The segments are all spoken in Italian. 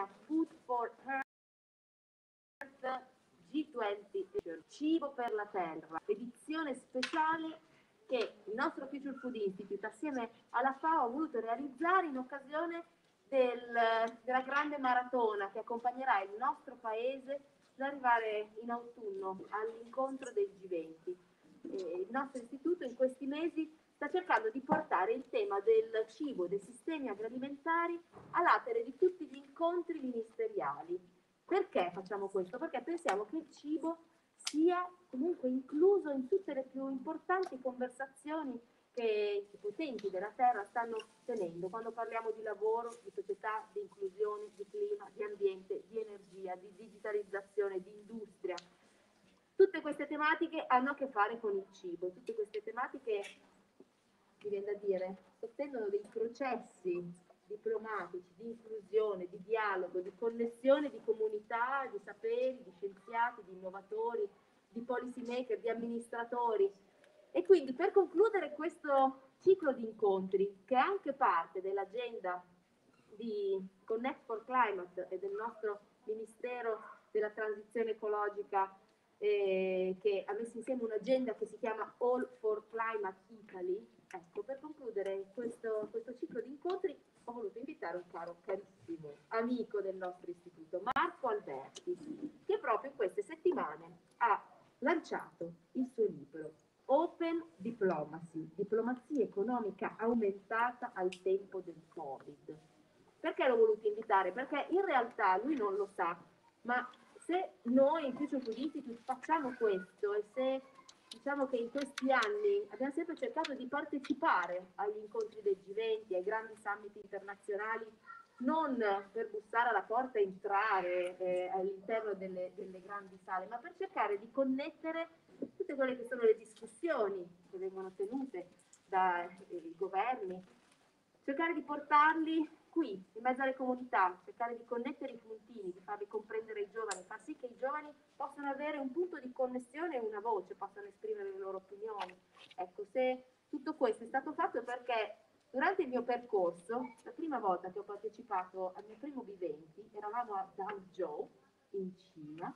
chiama Food for Earth G20, Cibo per la Terra, edizione speciale che il nostro Future Food Institute assieme alla FAO ha voluto realizzare in occasione della grande maratona che accompagnerà il nostro paese ad arrivare in autunno all'incontro del G20. Il nostro istituto in questi mesi sta cercando di portare il tema del cibo, dei sistemi agroalimentari all'atere di tutti gli incontri ministeriali. Perché facciamo questo? Perché pensiamo che il cibo sia comunque incluso in tutte le più importanti conversazioni che i potenti della terra stanno tenendo quando parliamo di lavoro, di società, di inclusione, di clima, di ambiente, di energia, di digitalizzazione, di industria. Tutte queste tematiche hanno a che fare con il cibo, tutte queste tematiche, mi viene da dire, sottendono dei processi diplomatici, di inclusione, di dialogo, di connessione di comunità, di saperi, di scienziati, di innovatori, di policy maker, di amministratori. E quindi per concludere questo ciclo di incontri, che è anche parte dell'agenda di Connect for Climate e del nostro Ministero della Transizione Ecologica, che ha messo insieme un'agenda che si chiama All for Climate Italy. Ecco, per concludere questo ciclo di incontri ho voluto invitare un carissimo amico del nostro istituto, Marco Alberti, che proprio in queste settimane ha lanciato il suo libro Open Diplomacy, diplomazia economica aumentata al tempo del Covid. Perché l'ho voluto invitare? Perché in realtà lui non lo sa, ma se noi in Future Food Institute facciamo questo e se diciamo che in questi anni abbiamo sempre cercato di partecipare agli incontri del G20, ai grandi summit internazionali, non per bussare alla porta e entrare all'interno delle grandi sale, ma per cercare di connettere tutte quelle che sono le discussioni che vengono tenute dai governi, cercare di portarli qui, in mezzo alle comunità, cercare di connettere i puntini, di farli comprendere ai giovani, far sì che i giovani possano avere un punto di connessione e una voce, possano esprimere le loro opinioni. Ecco, se tutto questo è stato fatto perché durante il mio percorso, la prima volta che ho partecipato al mio primo Viventi, eravamo a Dangzhou, in Cina,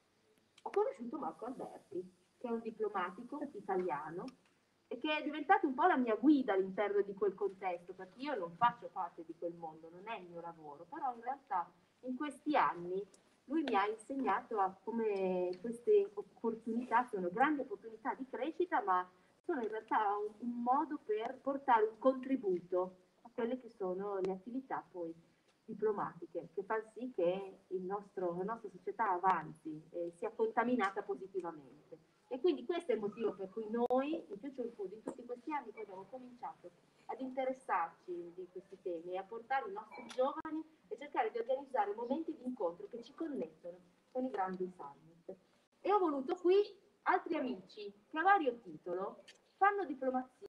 ho conosciuto Marco Alberti, che è un diplomatico italiano e che è diventato un po' la mia guida all'interno di quel contesto, perché io non faccio parte di quel mondo, non è il mio lavoro, però in realtà in questi anni lui mi ha insegnato a come queste opportunità sono grandi opportunità di crescita, ma sono in realtà un modo per portare un contributo a quelle che sono le attività poi diplomatiche, che fanno sì che la nostra società avanzi e sia contaminata positivamente. E quindi questo è il motivo per cui noi in Future Food in tutti questi anni poi abbiamo cominciato ad interessarci di questi temi e a portare i nostri giovani e cercare di organizzare momenti di incontro che ci connettono con i grandi summit. E ho voluto qui altri amici che a vario titolo fanno diplomazia,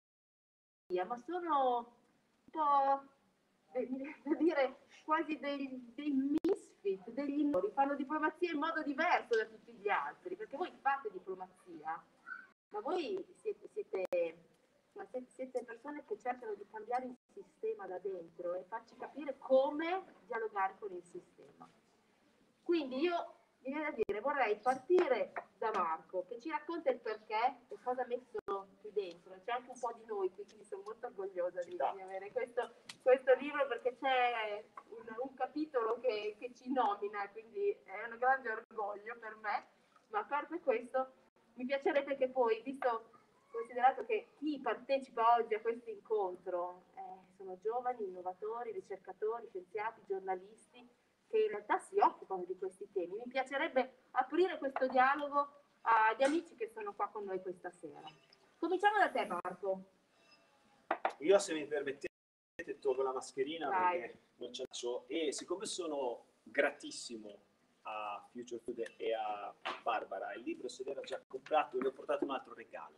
ma sono un po', mi viene da dire, quasi dei misfit, degli minori, fanno diplomazia in modo diverso da tutti gli altri, perché voi fate diplomazia, ma voi siete persone che cercano di cambiare il sistema da dentro e farci capire come dialogare con il sistema. Quindi io, mi viene da dire, vorrei partire da Marco, che ci racconta il perché e cosa ha messo qui dentro. C'è anche un po' di noi qui, quindi sono molto orgogliosa di avere questo libro, perché c'è un capitolo che ci nomina, quindi è un grande orgoglio per me, ma a parte questo mi piacerebbe che poi, considerato che chi partecipa oggi a questo incontro sono giovani, innovatori, ricercatori, scienziati, giornalisti, che in realtà si occupano di questi temi. Mi piacerebbe aprire questo dialogo agli amici che sono qua con noi questa sera. Cominciamo da te, Marco. Io, se mi permettete, tolgo la mascherina. Vai. Perché non ce la faccio, e siccome sono gratissimo a Future Food e a Barbara, il libro se l'era già comprato, le ho portato un altro regalo.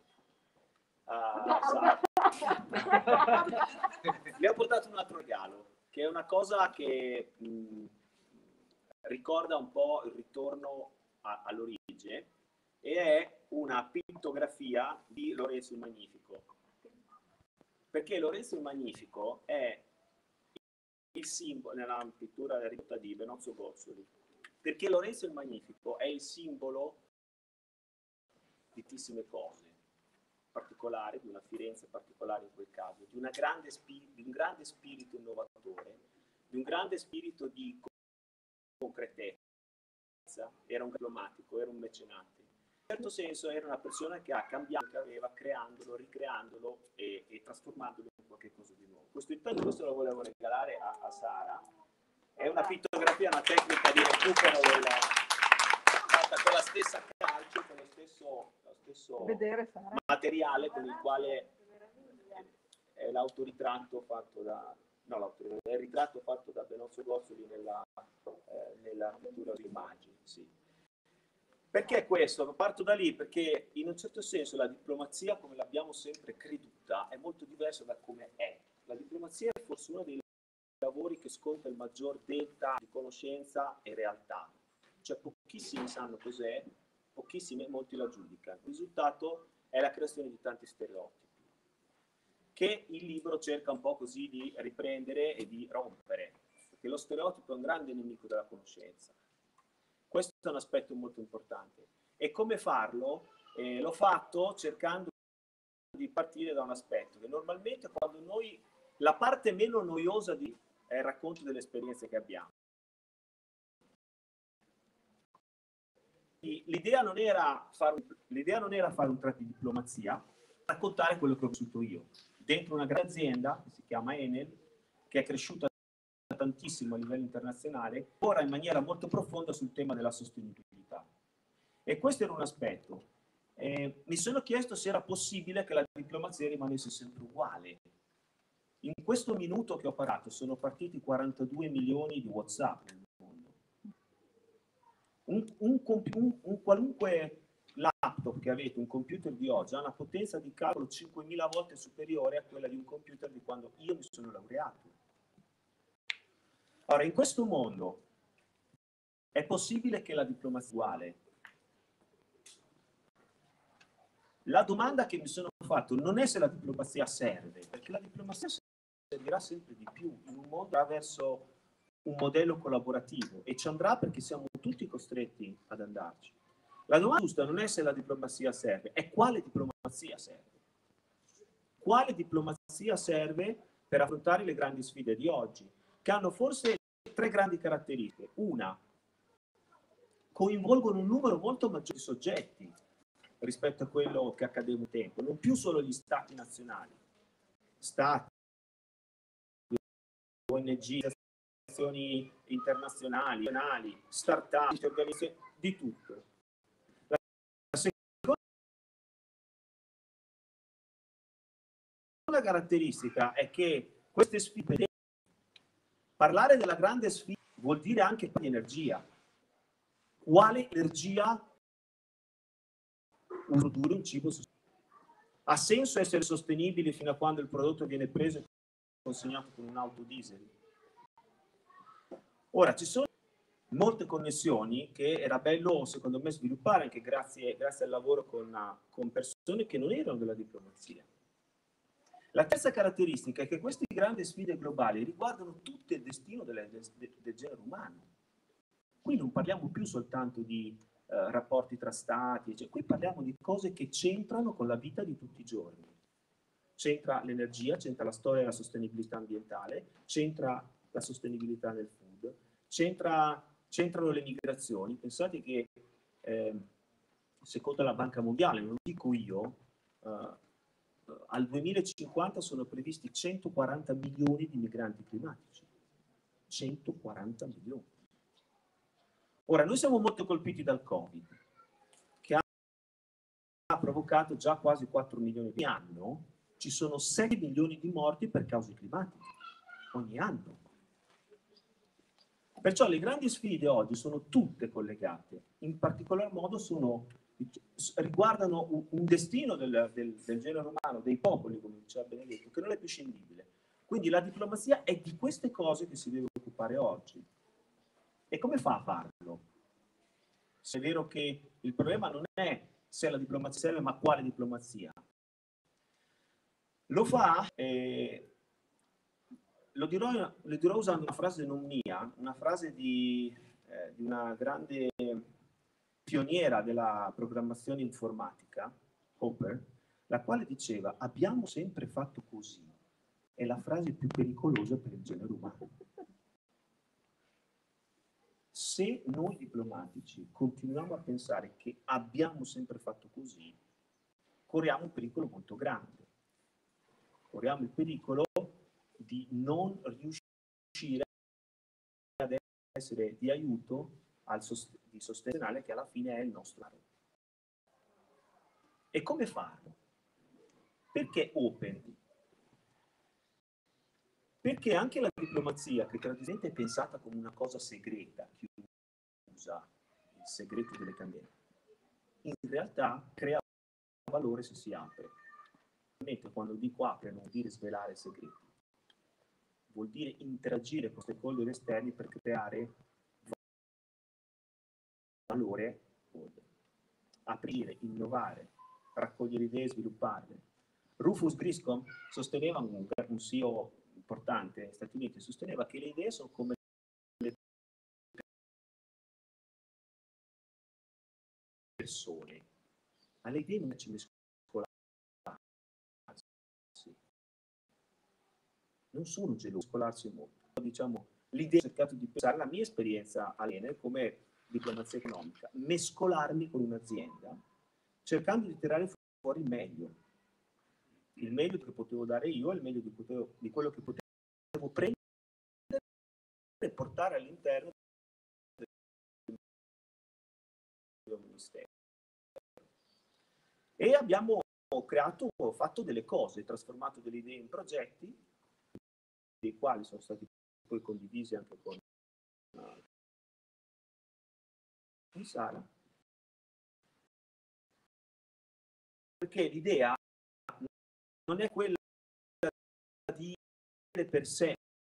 Le ho portato un altro regalo, che è una cosa che ricorda un po' il ritorno all'origine, e è una pittografia di Lorenzo il Magnifico, perché Lorenzo il Magnifico è il simbolo, nella pittura ridotta di Benozzo Gozzoli, perché Lorenzo il Magnifico è il simbolo di tantissime cose particolari, di una Firenze particolare in quel caso, di un grande spirito innovatore, di un grande spirito di concretezza. Era un diplomatico, era un mecenate. In un certo senso era una persona che ha cambiato, che aveva, creandolo, ricreandolo e trasformandolo in qualcosa di nuovo. Questo lo volevo regalare a Sara. È una pittografia, una tecnica di recupero fatta con la stessa calce, con lo stesso materiale con il quale è l'autoritratto fatto da è il ritratto fatto da Benozzo Gozzoli nella pittura di immagini. Sì. Perché questo? Parto da lì perché in un certo senso la diplomazia, come l'abbiamo sempre creduta, è molto diversa da come è. La diplomazia è forse uno dei lavori che sconta il maggior delta di conoscenza e realtà. Cioè pochissimi sanno cos'è, pochissimi, molti la giudicano. Il risultato è la creazione di tanti stereotipi, che il libro cerca un po' così di riprendere e di rompere, perché lo stereotipo è un grande nemico della conoscenza. Questo è un aspetto molto importante. E come farlo? L'ho fatto cercando di partire da un aspetto che normalmente quando noi, la parte meno noiosa è il racconto delle esperienze che abbiamo. L'idea non era fare un tratto di diplomazia, raccontare quello che ho vissuto io. Dentro una grande azienda, che si chiama Enel, che è cresciuta tantissimo a livello internazionale, ora in maniera molto profonda sul tema della sostenibilità. E questo era un aspetto. Mi sono chiesto se era possibile che la diplomazia rimanesse sempre uguale. In questo minuto che ho parlato sono partiti 42 milioni di WhatsApp nel mondo. Un qualunque laptop che avete, un computer di oggi, ha una potenza di calcolo 5.000 volte superiore a quella di un computer di quando io mi sono laureato. Ora, in questo mondo è possibile che la diplomazia sia uguale? La domanda che mi sono fatto non è se la diplomazia serve, perché la diplomazia servirà sempre di più in un mondo verso un modello collaborativo, e ci andrà perché siamo tutti costretti ad andarci. La domanda giusta non è se la diplomazia serve, è quale diplomazia serve. Quale diplomazia serve per affrontare le grandi sfide di oggi, che hanno forse 3 grandi caratteristiche. Una, coinvolgono un numero molto maggiore di soggetti rispetto a quello che accadeva un tempo, non più solo gli stati nazionali, stati, ONG, organizzazioni internazionali, start-up, organizzazioni, di tutto. La seconda caratteristica è che queste sfide, parlare della grande sfida vuol dire anche di energia. Quale energia produrre un cibo sostenibile? Ha senso essere sostenibili fino a quando il prodotto viene preso e consegnato con un'auto diesel? Ora, ci sono molte connessioni che era bello, secondo me, sviluppare anche grazie al lavoro con persone che non erano della diplomazia. La terza caratteristica è che queste grandi sfide globali riguardano tutto il destino del genere umano. Qui non parliamo più soltanto di rapporti tra stati, cioè, qui parliamo di cose che c'entrano con la vita di tutti i giorni. C'entra l'energia, c'entra la storia e la sostenibilità ambientale, c'entra la sostenibilità nel food, c'entrano le migrazioni. Pensate che secondo la Banca Mondiale, non lo dico io, al 2050 sono previsti 140 milioni di migranti climatici. 140 milioni. Ora, noi siamo molto colpiti dal Covid, che ha provocato già quasi 4 milioni di anno. Ci sono 6 milioni di morti per cause climatiche ogni anno. Perciò le grandi sfide oggi sono tutte collegate, in particolar modo riguardano un destino del genere umano, dei popoli, come diceva Benedetto, che non è più scindibile. Quindi la diplomazia è di queste cose che si deve occupare oggi. E come fa a farlo? Se è vero che il problema non è se la diplomazia serve, ma quale diplomazia. Lo fa lo dirò usando una frase non mia, una frase di una grande pioniera della programmazione informatica, Hopper, la quale diceva: abbiamo sempre fatto così. È la frase più pericolosa per il genere umano. Se noi diplomatici continuiamo a pensare che abbiamo sempre fatto così, corriamo un pericolo molto grande. Corriamo il pericolo di non riuscire ad essere di aiuto di sostenere che alla fine è il nostro lavoro. E come farlo? Perché open? Perché anche la diplomazia, che tradizionalmente è pensata come una cosa segreta, chiusa, il segreto delle candele, in realtà crea valore se si apre. Quando dico apre non vuol dire svelare segreti, vuol dire interagire con stakeholder esterni per creare valore, aprire, innovare, raccogliere idee e svilupparle. Rufus Griscom sosteneva, un CEO importante negli Stati Uniti, sosteneva che le idee sono come le persone, ma le idee non ci mescolarsi, non sono gelose, mescolarsi molto. Diciamo, l'idea, ho cercato di pensare, la mia esperienza all'Enel come diplomazia economica, mescolarmi con un'azienda, cercando di tirare fuori il meglio che potevo dare io e il meglio di quello che potevo prendere e portare all'interno del ministero. E abbiamo fatto delle cose, trasformato delle idee in progetti, dei quali sono stati poi condivisi anche con Sara, perché l'idea non è quella di dire per sé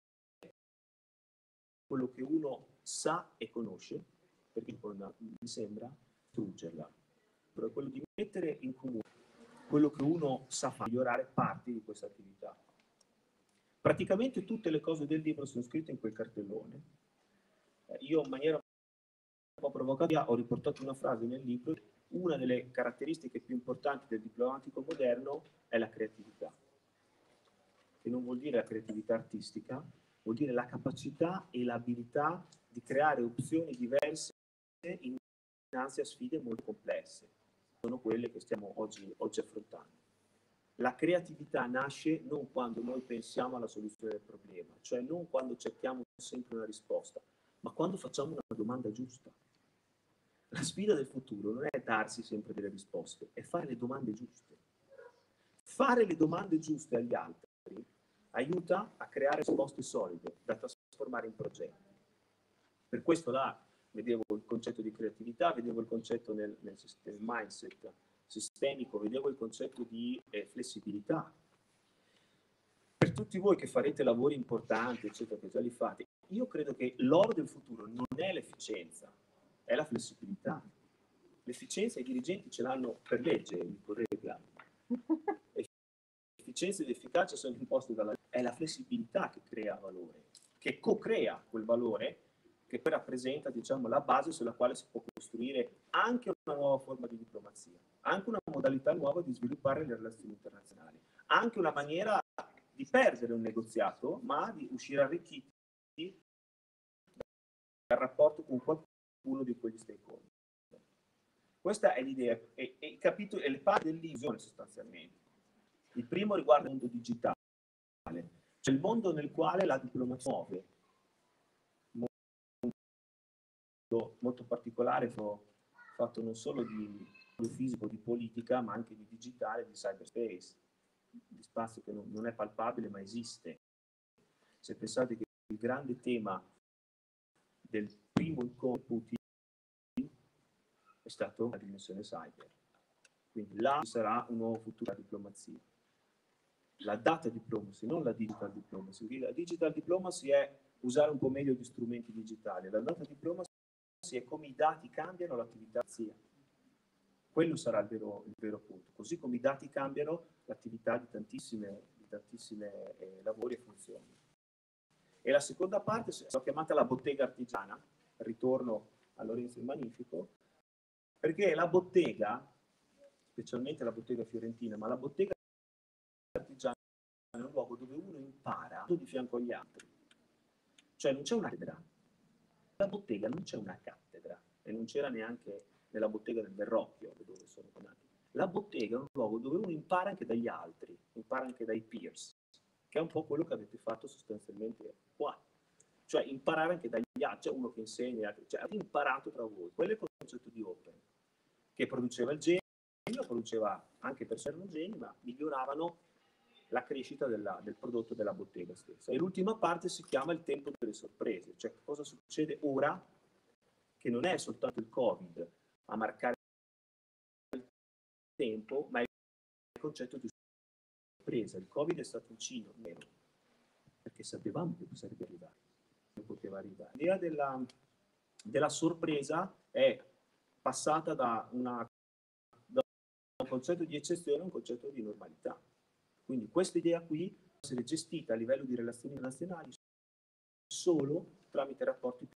quello che uno sa e conosce, perché mi sembra struggerla, però è quello di mettere in comune quello che uno sa fare, migliorare parti di questa attività. Praticamente tutte le cose del libro sono scritte in quel cartellone. Io in maniera un po' provocativa ho riportato una frase nel libro: una delle caratteristiche più importanti del diplomatico moderno è la creatività, che non vuol dire la creatività artistica, vuol dire la capacità e l'abilità di creare opzioni diverse innanzi a sfide molto complesse. Sono quelle che stiamo oggi affrontando. La creatività nasce non quando noi pensiamo alla soluzione del problema, cioè non quando cerchiamo sempre una risposta, ma quando facciamo una domanda giusta. La sfida del futuro non è darsi sempre delle risposte, è fare le domande giuste. Fare le domande giuste agli altri aiuta a creare risposte solide da trasformare in progetti. Per questo là vedevo il concetto di creatività, vedevo il concetto nel mindset sistemico, vedevo il concetto di flessibilità. Per tutti voi che farete lavori importanti, eccetera, che già li fate, io credo che l'oro del futuro non è l'efficienza, è la flessibilità. L'efficienza i dirigenti ce l'hanno per legge, in collega. Efficienza ed efficacia sono imposte dalla legge. È la flessibilità che crea valore, che co-crea quel valore che poi rappresenta, diciamo, la base sulla quale si può costruire anche una nuova forma di diplomazia, anche una modalità nuova di sviluppare le relazioni internazionali, anche una maniera di perdere un negoziato, ma di uscire arricchiti dal rapporto con qualcuno di quegli stakeholder. Questa è l'idea, e le parti dell'illusione sostanzialmente. Il primo riguarda il mondo digitale, cioè il mondo nel quale la diplomazia muove, molto particolare, fatto non solo di fisico, di politica, ma anche di digitale, di cyberspace, di spazio che non è palpabile ma esiste. Se pensate che il grande tema del primo incontro Putin è stato la dimensione cyber, quindi là ci sarà un nuovo futuro della diplomazia. La data diplomacy, non la digital diplomacy. La digital diplomacy è usare un po' meglio gli strumenti digitali, la data diplomacy è come i dati cambiano l'attività sia. Quello sarà il vero punto. Così come i dati cambiano l'attività di tantissime lavori e funzioni. E la seconda parte l'ho chiamata la bottega artigiana, ritorno a Lorenzo il Magnifico, perché la bottega, specialmente la bottega fiorentina, ma la bottega artigiana è un luogo dove uno impara di fianco agli altri. Cioè non c'è una cattedra. Nella bottega non c'è una cattedra, e non c'era neanche nella bottega del Verrocchio, dove sono nati. La bottega è un luogo dove uno impara anche dagli altri, impara anche dai peers, che è un po' quello che avete fatto sostanzialmente qua. Cioè imparare anche dagli altri, c'è uno che insegna, cioè avete imparato tra voi. Quello è il concetto di Open, che produceva il genio, produceva anche persone non geni, ma miglioravano la crescita del prodotto della bottega stessa. E l'ultima parte si chiama il tempo delle sorprese, cioè cosa succede ora, che non è soltanto il Covid a marcare il tempo, ma è il concetto di sorpresa. Il Covid è stato un cino nero, perché sapevamo che sarebbe arrivato, che poteva arrivare. L'idea della sorpresa è passata da un concetto di eccezione a un concetto di normalità. Quindi questa idea qui può essere gestita a livello di relazioni nazionali solo tramite rapporti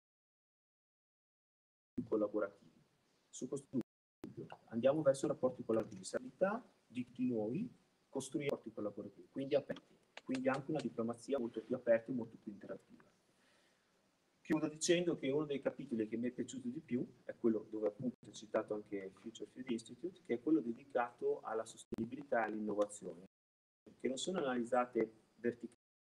più collaborativi. Su questo dubbio andiamo verso rapporti collaborativi, stabilità di tutti noi, costruire rapporti collaborativi, quindi aperti, quindi anche una diplomazia molto più aperta e molto più interattiva. Chiudo dicendo che uno dei capitoli che mi è piaciuto di più è quello dove appunto ho citato anche Future Food Institute, che è quello dedicato alla sostenibilità e all'innovazione, che non sono analizzate verticalmente,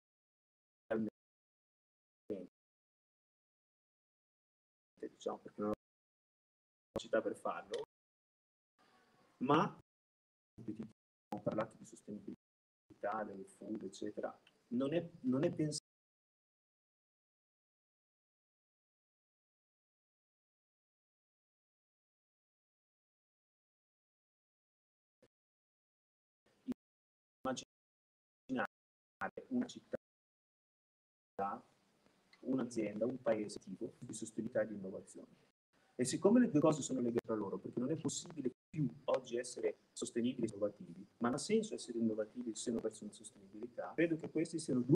diciamo, perché non ho capacità per farlo, ma abbiamo parlato di sostenibilità, del food, eccetera, non è pensato immaginare una città, un'azienda, un paese tipo di sostenibilità e di innovazione. E siccome le due cose sono legate tra loro, perché non è possibile più oggi essere sostenibili e innovativi, ma non ha senso essere innovativi se non verso una sostenibilità, credo che questi siano due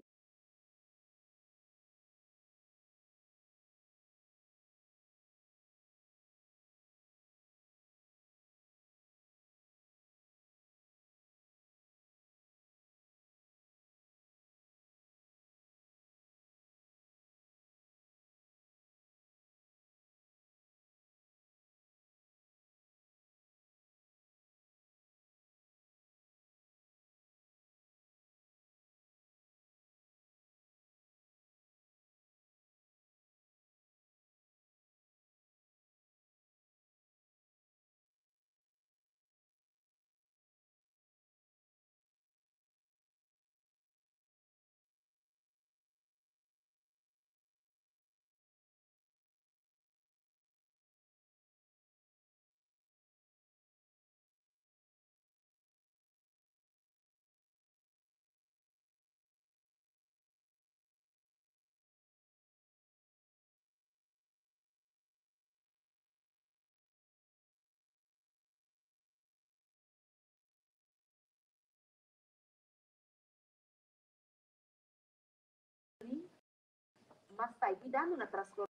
ma stai guidando una trasformazione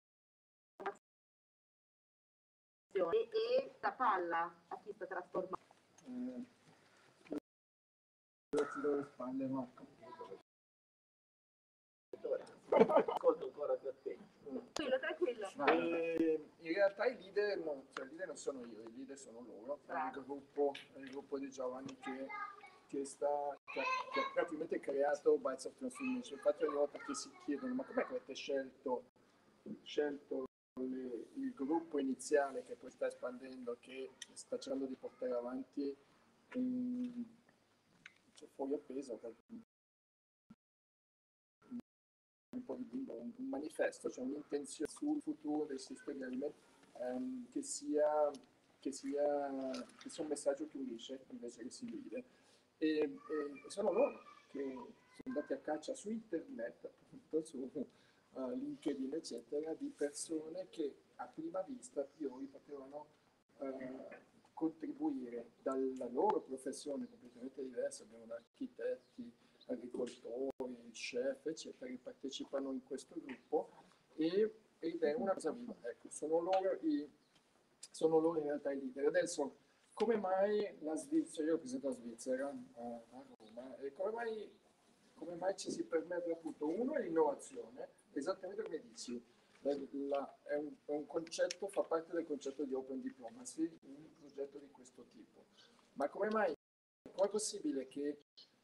e la palla a chi sta trasformando. Grazie delle spalle, Marco. Ascolto ancora più attento. Tranquillo. In realtà i leader non sono io, i leader sono loro, è il gruppo di Giovanni che ha praticamente creato Bites of Transformation. Infatti ogni volta che si chiedono ma com'è che avete scelto il gruppo iniziale che poi sta espandendo, che sta cercando di portare avanti fuori appeso un po' di bimbo, un manifesto, cioè un'intenzione sul futuro del sistema alimentare che sia un messaggio che unisce invece che si divide. E sono loro che sono andati a caccia su internet, appunto su LinkedIn eccetera, di persone che a prima vista a priori potevano contribuire dalla loro professione completamente diversa. Abbiamo da architetti agricoltori, chef, eccetera, che partecipano in questo gruppo ed è una cosa viva. Ecco, sono loro in realtà i leader. Adesso, come mai la Svizzera, io rappresento la Svizzera a Roma, e come mai ci si permette appunto, uno è l'innovazione, esattamente come dici, è un concetto, fa parte del concetto di Open Diplomacy, un progetto di questo tipo. Ma come mai è possibile che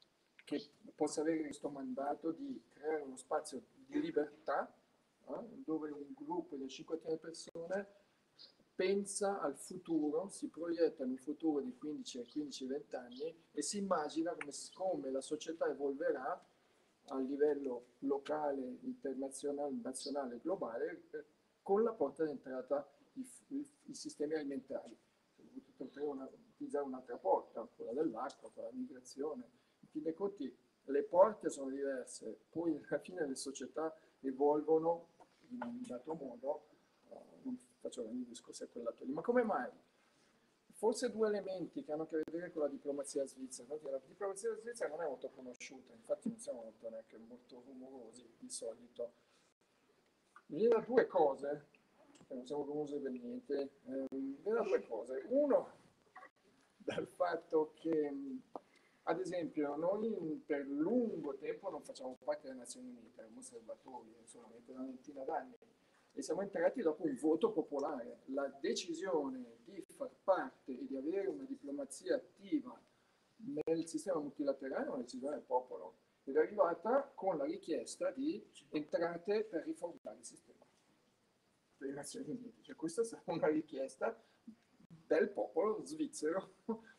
possa avere questo mandato di creare uno spazio di libertà, dove un gruppo di 50 persone pensa al futuro, si proietta in un futuro di 15-20 anni e si immagina come la società evolverà a livello locale, internazionale, nazionale e globale, con la porta d'entrata i sistemi alimentari. Potremmo utilizzare un'altra porta, quella dell'acqua, quella della migrazione. In fin dei conti le porte sono diverse, poi alla fine le società evolvono in un dato modo, non faccio grandi discorsi a quel lato lì, ma come mai? Forse due elementi che hanno a che vedere con la diplomazia svizzera. La diplomazia svizzera non è molto conosciuta, infatti non siamo neanche molto rumorosi di solito. Viene da due cose, non siamo rumorosi per niente, viene da due cose. Uno, dal fatto che, ad esempio, noi per lungo tempo non facciamo parte delle Nazioni Unite, siamo osservatori, solamente una ventina d'anni, e siamo entrati dopo un voto popolare. La decisione di far parte e di avere una diplomazia attiva nel sistema multilaterale è una decisione del popolo ed è arrivata con la richiesta di entrate per riformare il sistema delle Nazioni Unite. Cioè, questa è stata una richiesta del popolo svizzero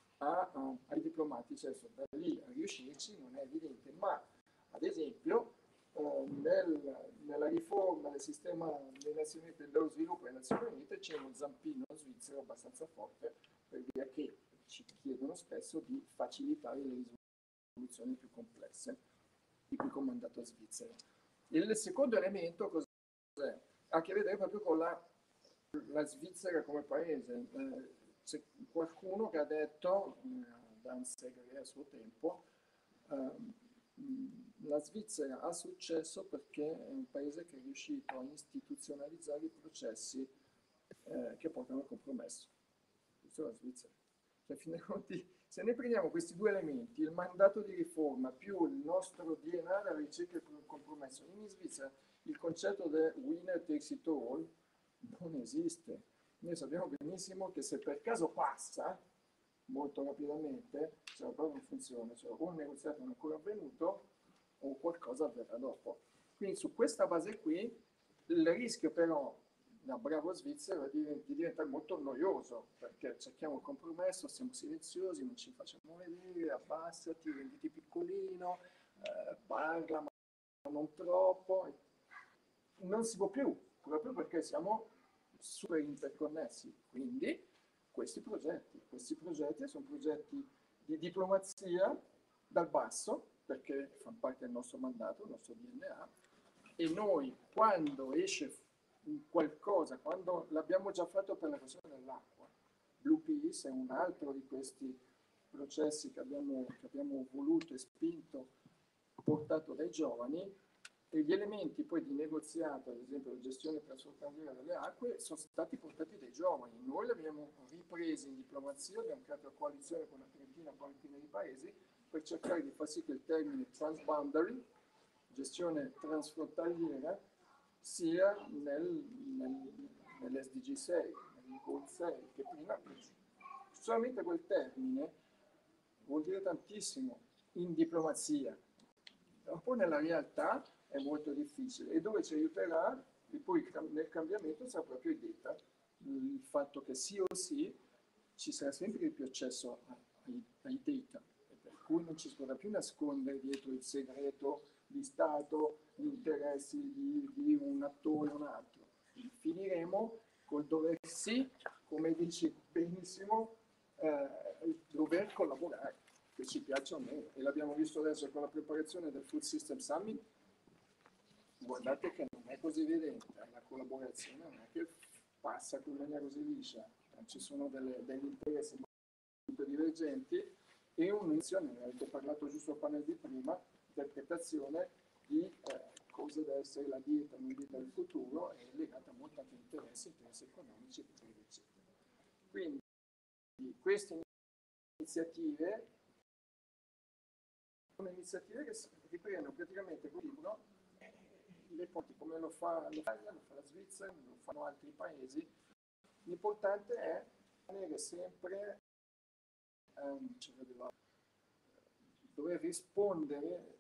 ai diplomatici. Adesso da lì a riuscirci non è evidente, ma ad esempio nella riforma del sistema delle Nazioni Unite, dello sviluppo delle Nazioni Unite, c'è uno zampino svizzero abbastanza forte, per via che ci chiedono spesso di facilitare le risoluzioni più complesse, di cui comandato svizzero. Il secondo elemento cos'è? Ha a che vedere proprio con la Svizzera come paese. C'è qualcuno che ha detto, Dan Segre a suo tempo, la Svizzera ha successo perché è un paese che è riuscito a istituzionalizzare i processi che portano al compromesso. Questo è la Svizzera. Cioè, fin dei conti, se noi prendiamo questi due elementi, il mandato di riforma più il nostro DNA della ricerca del compromesso, in Svizzera il concetto del winner takes it all non esiste. Noi sappiamo benissimo che se per caso passa molto rapidamente, se la prova non funziona, cioè o un negoziato non è ancora avvenuto o qualcosa avverrà dopo. Quindi su questa base qui il rischio però da bravo svizzero è di diventare molto noioso, perché cerchiamo il compromesso, siamo silenziosi, non ci facciamo vedere, abbassati, renditi piccolino, parla ma non troppo. Non si può più, proprio perché siamo super interconnessi. Quindi questi progetti sono progetti di diplomazia dal basso, perché fanno parte del nostro mandato, del nostro DNA, e noi quando esce qualcosa, quando l'abbiamo già fatto per la questione dell'acqua, Blue Peace è un altro di questi processi che abbiamo voluto e spinto, portato dai giovani, e gli elementi poi di negoziato, ad esempio la gestione transfrontaliera delle acque, sono stati portati dai giovani. Noi li abbiamo ripresi in diplomazia, abbiamo creato una coalizione con una quarantina di paesi per cercare di far sì che il termine transboundary, gestione transfrontaliera, sia nell'SDG 6, nel Goal 6, che prima solamente quel termine vuol dire tantissimo in diplomazia. Poi nella realtà è molto difficile, e dove ci aiuterà, e poi nel cambiamento sarà proprio il data, il fatto che sì o sì ci sarà sempre più accesso ai data, e per cui non ci si potrà più nascondere dietro il segreto di Stato, gli interessi di un attore o un altro. Finiremo col dover sì, come dici benissimo, dover collaborare, che ci piaccia o meno, e l'abbiamo visto adesso con la preparazione del Food System Summit. Guardate che non è così evidente, la collaborazione non è che passa in maniera così liscia, ci sono degli interessi molto divergenti, e un'inizio, ne avete parlato giusto al panel di prima, interpretazione di cosa deve essere la dieta, non dieta del futuro, è legata molto anche a interessi economici, eccetera. Quindi queste iniziative sono iniziative che riprendono praticamente quel libro, le porti come lo fa l'Italia, lo fa la Svizzera, lo fanno altri paesi. L'importante è tenere sempre dover rispondere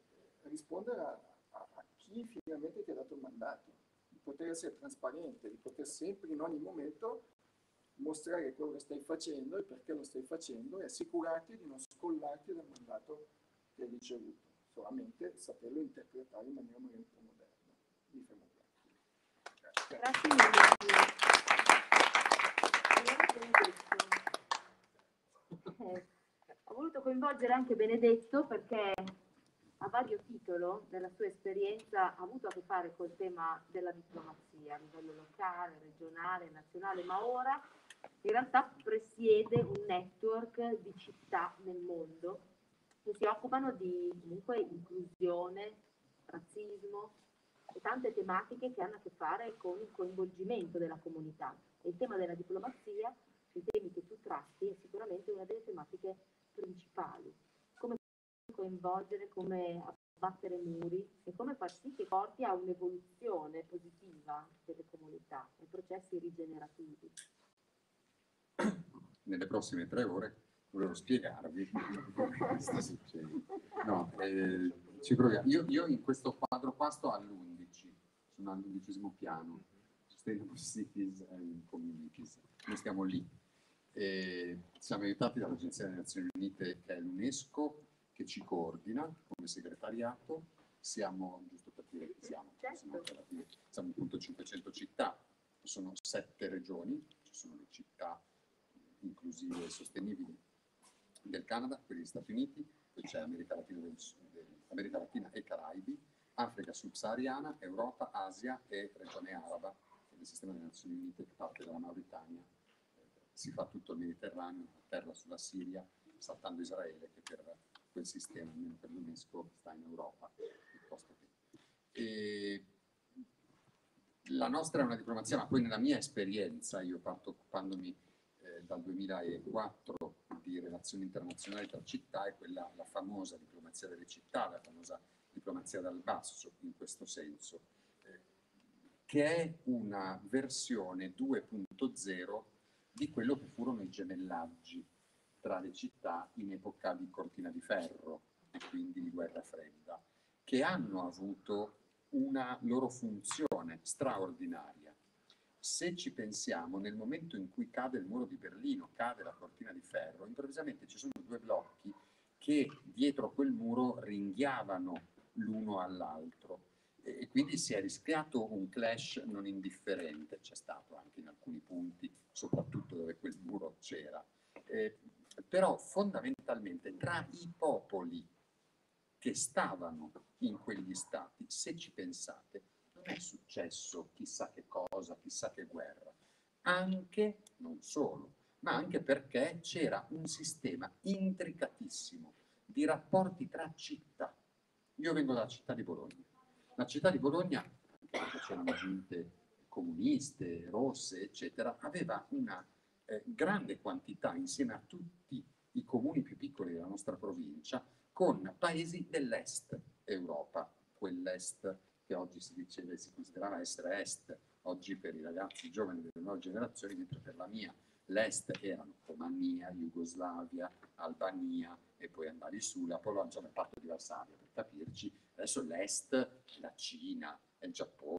a chi finalmente ti ha dato il mandato, di poter essere trasparente, di poter sempre in ogni momento mostrare quello che stai facendo e perché lo stai facendo e assicurarti di non scollarti dal mandato che hai ricevuto, solamente saperlo interpretare in maniera magari un po' moderna. Mi fermo qua. Grazie mille. Ho voluto coinvolgere anche Benedetto perché a vario titolo nella sua esperienza ha avuto a che fare col tema della diplomazia a livello locale, regionale, nazionale, ma ora in realtà presiede un network di città nel mondo che si occupano di comunque inclusione, razzismo e tante tematiche che hanno a che fare con il coinvolgimento della comunità. E il tema della diplomazia, i temi che tu tratti, è sicuramente una delle tematiche principali. Come coinvolgere, come abbattere muri e come far sì che porti a un'evoluzione positiva delle comunità, ai processi rigenerativi. Nelle prossime 3 ore volevo spiegarvi cosa sta succedendo. No, ci proviamo. Io in questo quadro qua sto all'11, sono all'11° piano, Sustainable Cities and Communities. Noi stiamo lì. Siamo aiutati dall'Agenzia delle Nazioni Unite, che è l'UNESCO, che ci coordina come segretariato. Siamo, giusto per dire che siamo appunto 500 città, ci sono 7 regioni, ci sono le città inclusive e sostenibili del Canada, quelli degli Stati Uniti, poi c'è America Latina e Caraibi, Africa subsahariana, Europa, Asia e regione araba, del sistema delle Nazioni Unite che parte dalla Mauritania, si fa tutto il Mediterraneo, terra sulla Siria, saltando Israele che per quel sistema, almeno per l'UNESCO, sta in Europa piuttosto che. E la nostra è una diplomazia, ma poi nella mia esperienza, io parto occupandomi dal 2004 di relazioni internazionali tra città, è quella, la famosa diplomazia delle città, la famosa diplomazia dal basso, in questo senso, che è una versione 2.0 di quello che furono i gemellaggi tra le città in epoca di cortina di ferro e quindi di guerra fredda, che hanno avuto una loro funzione straordinaria. Se ci pensiamo, nel momento in cui cade il muro di Berlino, cade la cortina di ferro, improvvisamente ci sono 2 blocchi che dietro quel muro ringhiavano l'uno all'altro e quindi si è rischiato un clash non indifferente, c'è stato anche in alcuni punti, soprattutto dove quel muro c'era, però fondamentalmente tra i popoli che stavano in quegli stati, se ci pensate, non è successo chissà che cosa, chissà che guerra, anche, non solo, ma anche perché c'era un sistema intricatissimo di rapporti tra città. Io vengo dalla città di Bologna. La città di Bologna, anche c'erano giunte comuniste, rosse, eccetera, aveva una grande quantità, insieme a tutti i comuni più piccoli della nostra provincia, con paesi dell'est Europa, quell'est che oggi si considerava essere est, oggi per i ragazzi giovani delle nuove generazioni, mentre per la mia l'est erano Romania, Jugoslavia, Albania e poi andavi su, la Polonia, insomma il patto di Varsavia per capirci, adesso l'est è la Cina, è il Giappone,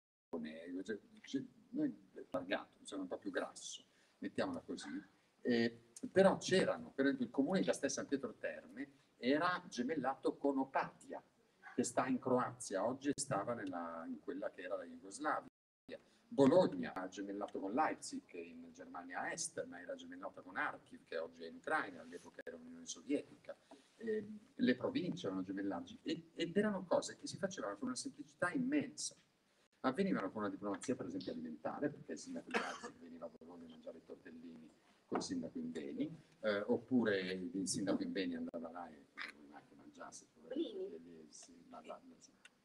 noi targato, insomma un po' più grasso, mettiamola così, però c'erano, per esempio il comune di Castel San Pietro Terme era gemellato con Opatia, che sta in Croazia, oggi stava in quella che era la Jugoslavia. Bologna ha gemellato con Leipzig, che in Germania Est, ma era gemellata con Kharkiv, che oggi è in Ucraina, all'epoca era l'Unione Sovietica. Le province erano gemellaggi ed erano cose che si facevano con una semplicità immensa. Avvenivano con una diplomazia, per esempio, alimentare, perché il sindaco di Leipzig veniva a Bologna a mangiare i tortellini col sindaco in Beni, oppure il sindaco in Beni andava là e mangiasse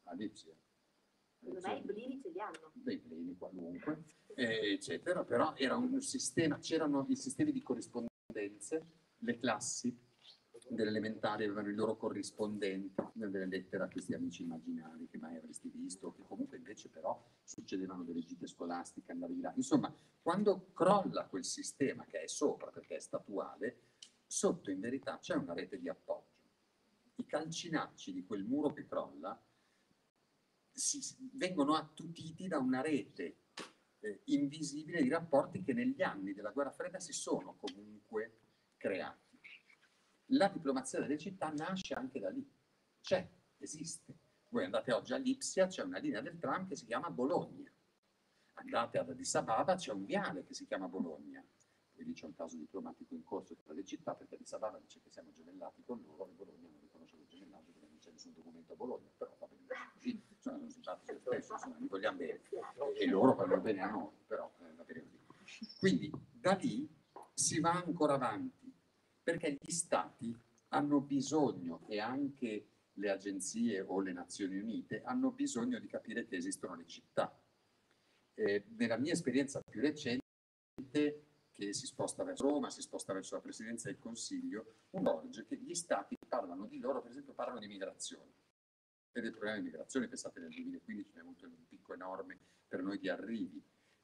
a Lipsia. Secondo me i blini ce li hanno. Dei blini qualunque, eccetera, però era un sistema, c'erano i sistemi di corrispondenze, le classi delle elementari avevano i loro corrispondenti nelle lettere a questi amici immaginari che mai avresti visto, che comunque invece però succedevano delle gite scolastiche, andavi di là. Insomma, quando crolla quel sistema che è sopra perché è statuale, sotto in verità c'è una rete di appoggio. I calcinacci di quel muro che crolla vengono attutiti da una rete invisibile di rapporti che negli anni della guerra fredda si sono comunque creati. La diplomazia delle città nasce anche da lì, c'è, esiste. Voi andate oggi a Lipsia, c'è una linea del tram che si chiama Bologna. Andate ad Addis Ababa, c'è un viale che si chiama Bologna. Poi lì c'è un caso diplomatico in corso tra le città, perché Addis Ababa dice che siamo gemellati con loro e Bologna non riconosce il gemellaggio perché non c'è nessun documento a Bologna, però va bene così, sono simpatici lo stesso, insomma, li vogliamo bene. E loro vogliono bene a noi, però va bene così. Quindi da lì si va ancora avanti, perché gli stati hanno bisogno, e anche le agenzie o le Nazioni Unite hanno bisogno di capire che esistono le città. Nella mia esperienza più recente, che si sposta verso Roma, si sposta verso la Presidenza del Consiglio, uno accorge che gli stati parlano di loro, per esempio parlano di migrazione. E del problema di migrazione, pensate nel 2015 ne è avuto un picco enorme per noi di arrivi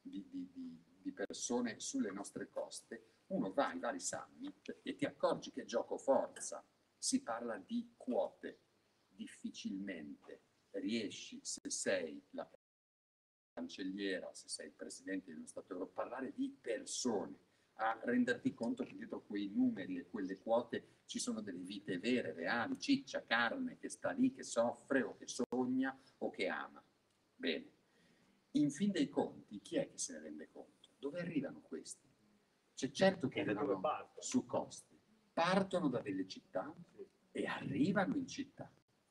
di persone sulle nostre coste. Uno va ai vari summit e ti accorgi che gioco forza, si parla di quote, difficilmente riesci, se sei la cancelliera, se sei il presidente di uno Stato europeo, parlare di persone, a renderti conto che dietro quei numeri e quelle quote ci sono delle vite vere, reali, ciccia, carne, che sta lì, che soffre o che sogna o che ama. Bene, in fin dei conti, chi è che se ne rende conto? Dove arrivano questi? C'è certo che arrivano su costi, partono da delle città e arrivano in città.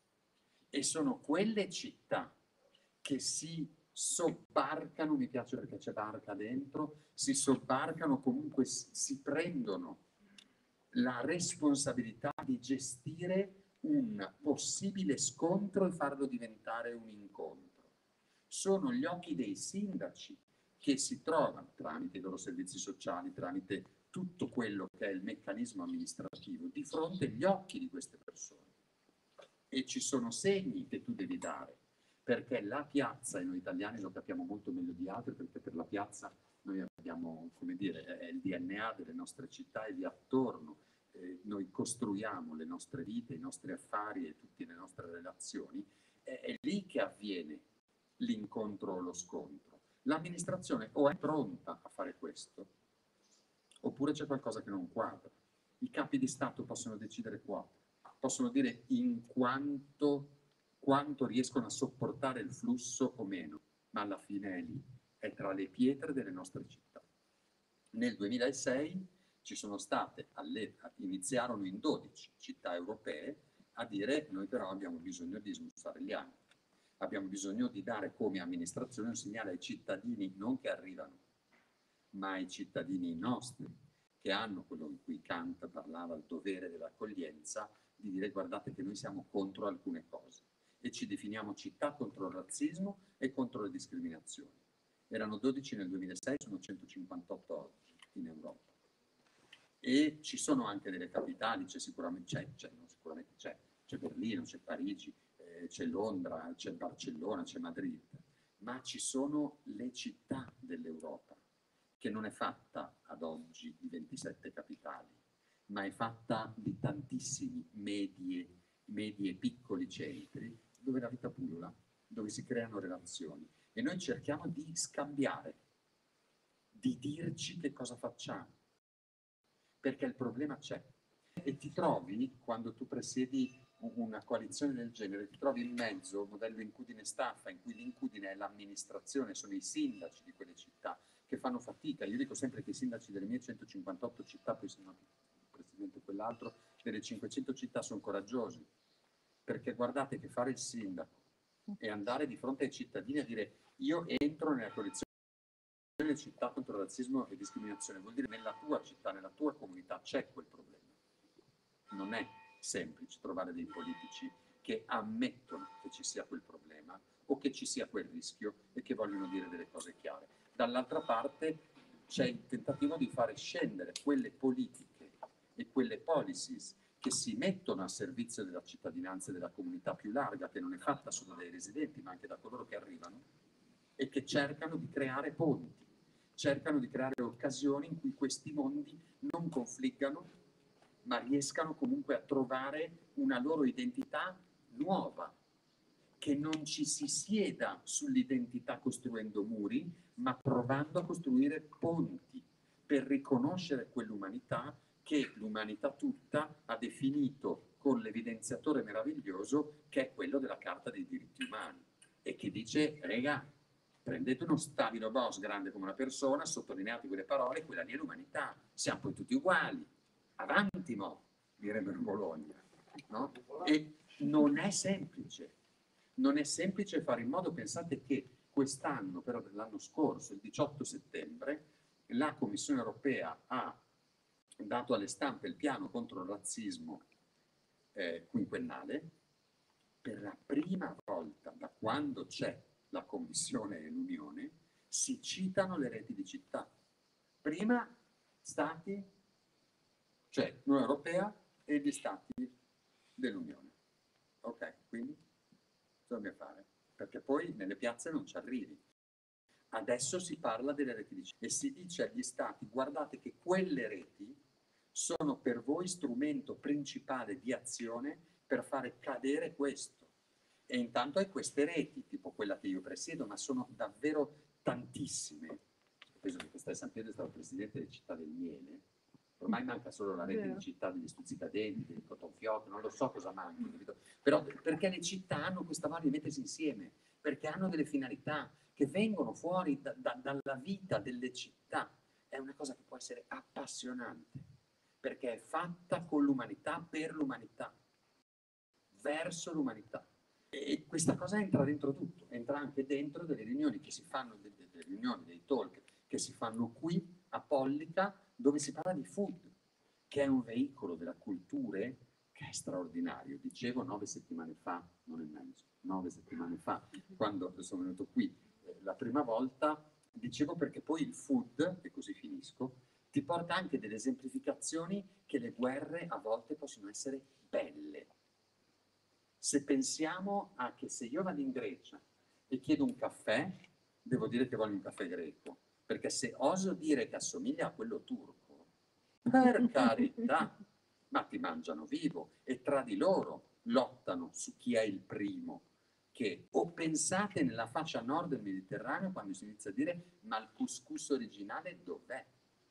E sono quelle città che si sobbarcano, mi piace perché c'è barca dentro, si sobbarcano, comunque si prendono la responsabilità di gestire un possibile scontro e farlo diventare un incontro. Sono gli occhi dei sindaci che si trovano, tramite i loro servizi sociali, tramite tutto quello che è il meccanismo amministrativo, di fronte agli occhi di queste persone. E ci sono segni che tu devi dare, perché la piazza, e noi italiani lo capiamo molto meglio di altri, perché per la piazza noi abbiamo, come dire, è il DNA delle nostre città e lì attorno noi costruiamo le nostre vite, i nostri affari e tutte le nostre relazioni, è lì che avviene l'incontro o lo scontro. L'amministrazione o è pronta a fare questo, oppure c'è qualcosa che non quadra. I capi di Stato possono decidere quote, possono dire in quanto riescono a sopportare il flusso o meno, ma alla fine è lì, è tra le pietre delle nostre città. Nel 2006 ci sono state, iniziarono in 12 città europee a dire noi però abbiamo bisogno di smussare gli anni, abbiamo bisogno di dare come amministrazione un segnale ai cittadini, non che arrivano, ma ai cittadini nostri, che hanno quello di cui Kant parlava, il dovere dell'accoglienza, di dire guardate che noi siamo contro alcune cose e ci definiamo città contro il razzismo e contro le discriminazioni. Erano 12 nel 2006, sono 158 oggi in Europa. E ci sono anche delle capitali, c'è Berlino, c'è Parigi, c'è Londra, c'è Barcellona, c'è Madrid, ma ci sono le città dell'Europa, che non è fatta ad oggi di 27 capitali, ma è fatta di tantissimi medie piccoli centri dove la vita pullula, dove si creano relazioni. E noi cerchiamo di scambiare, di dirci che cosa facciamo, perché il problema c'è. E ti trovi, quando tu presiedi una coalizione del genere, ti trovi in mezzo, modello incudine-staffa, in cui l'incudine è l'amministrazione, sono i sindaci di quelle città che fanno fatica. Io dico sempre che i sindaci delle mie 158 città, poi sono il presidente quell'altro, delle 500 città sono coraggiosi, perché guardate che fare il sindaco e andare di fronte ai cittadini a dire io entro nella coalizione delle città contro razzismo e discriminazione, vuol dire nella tua città, nella tua comunità c'è quel problema. Non è semplice trovare dei politici che ammettono che ci sia quel problema o che ci sia quel rischio e che vogliono dire delle cose chiare. Dall'altra parte c'è il tentativo di fare scendere quelle politiche e quelle policies che si mettono a servizio della cittadinanza e della comunità più larga, che non è fatta solo dai residenti, ma anche da coloro che arrivano, e che cercano di creare ponti, cercano di creare occasioni in cui questi mondi non confliggano, ma riescano comunque a trovare una loro identità nuova, che non ci si sieda sull'identità costruendo muri, ma provando a costruire ponti per riconoscere quell'umanità che l'umanità tutta ha definito con l'evidenziatore meraviglioso che è quello della Carta dei diritti umani e che dice, rega, prendete uno stabilo boss grande come una persona, sottolineate quelle parole, quella lì è l'umanità, siamo poi tutti uguali, avanti mo, direbbero Bologna, no? E non è semplice fare in modo, pensate che quest'anno, però dell'anno scorso, il 18 settembre, la Commissione europea ha dato alle stampe il piano contro il razzismo quinquennale. Per la prima volta da quando c'è la Commissione e l'Unione si citano le reti di città. Prima stati, cioè l'Unione Europea e gli stati dell'Unione. Ok, quindi cosa dobbiamo fare? Perché poi nelle piazze non ci arrivi. Adesso si parla delle reti di città e si dice agli stati, guardate che quelle reti sono per voi strumento principale di azione per fare cadere questo. E intanto hai queste reti, tipo quella che io presiedo, ma sono davvero tantissime. Penso che questa San Pietro è stato presidente delle città del miele. Ormai manca solo la rete di città degli stuzzicadenti, del cotonfiotto, non lo so cosa manca, capito? Però perché le città hanno questa voglia di mettersi insieme, perché hanno delle finalità che vengono fuori dalla vita delle città. È una cosa che può essere appassionante, perché è fatta con l'umanità, per l'umanità, verso l'umanità. E questa cosa entra dentro tutto, entra anche dentro delle riunioni che si fanno, delle riunioni, dei talk che si fanno qui a Pollica, dove si parla di food, che è un veicolo della culture che è straordinario. Dicevo 9 settimane fa, non è mezzo, 9 settimane fa, quando sono venuto qui la prima volta, dicevo perché poi il food, e così finisco, ti porta anche delle esemplificazioni che le guerre a volte possono essere belle. Se pensiamo a che se io vado in Grecia e chiedo un caffè, devo dire che voglio un caffè greco, perché se oso dire che assomiglia a quello turco, per carità, ma ti mangiano vivo e tra di loro lottano su chi è il primo. Che, o pensate nella fascia nord del Mediterraneo quando si inizia a dire ma il couscous originale dov'è?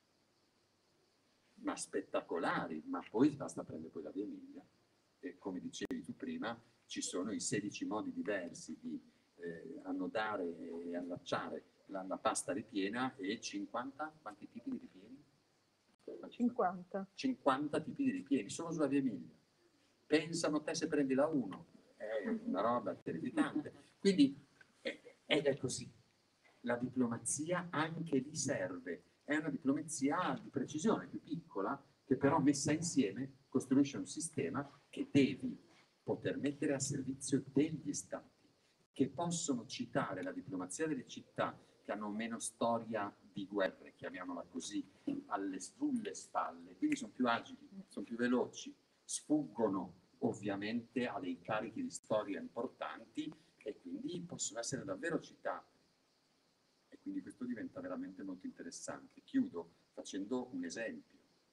Ma spettacolari, ma poi basta prendere poi la via Emilia. E come dicevi tu prima, ci sono i 16 modi diversi di annodare e allacciare la pasta ripiena e 50, quanti tipi di ripieni? 50. 50 tipi di ripieni, solo sulla via Emilia. Pensano te se prendi la 1, è una roba terrificante. Quindi, ed è così. La diplomazia anche lì serve. È una diplomazia di precisione, più piccola, che però messa insieme costruisce un sistema che devi poter mettere a servizio degli stati, che possono citare la diplomazia delle città, che hanno meno storia di guerre, chiamiamola così, sulle spalle, quindi sono più agili, sono più veloci, sfuggono ovviamente a dei carichi di storia importanti e quindi possono essere davvero citate. E quindi questo diventa veramente molto interessante. Chiudo facendo un esempio.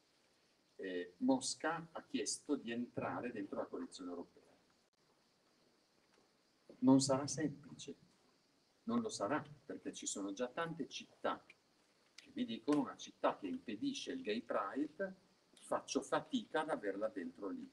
Mosca ha chiesto di entrare dentro la coalizione europea. Non sarà semplice, non lo sarà, perché ci sono già tante città che mi dicono una città che impedisce il gay pride, faccio fatica ad averla dentro lì.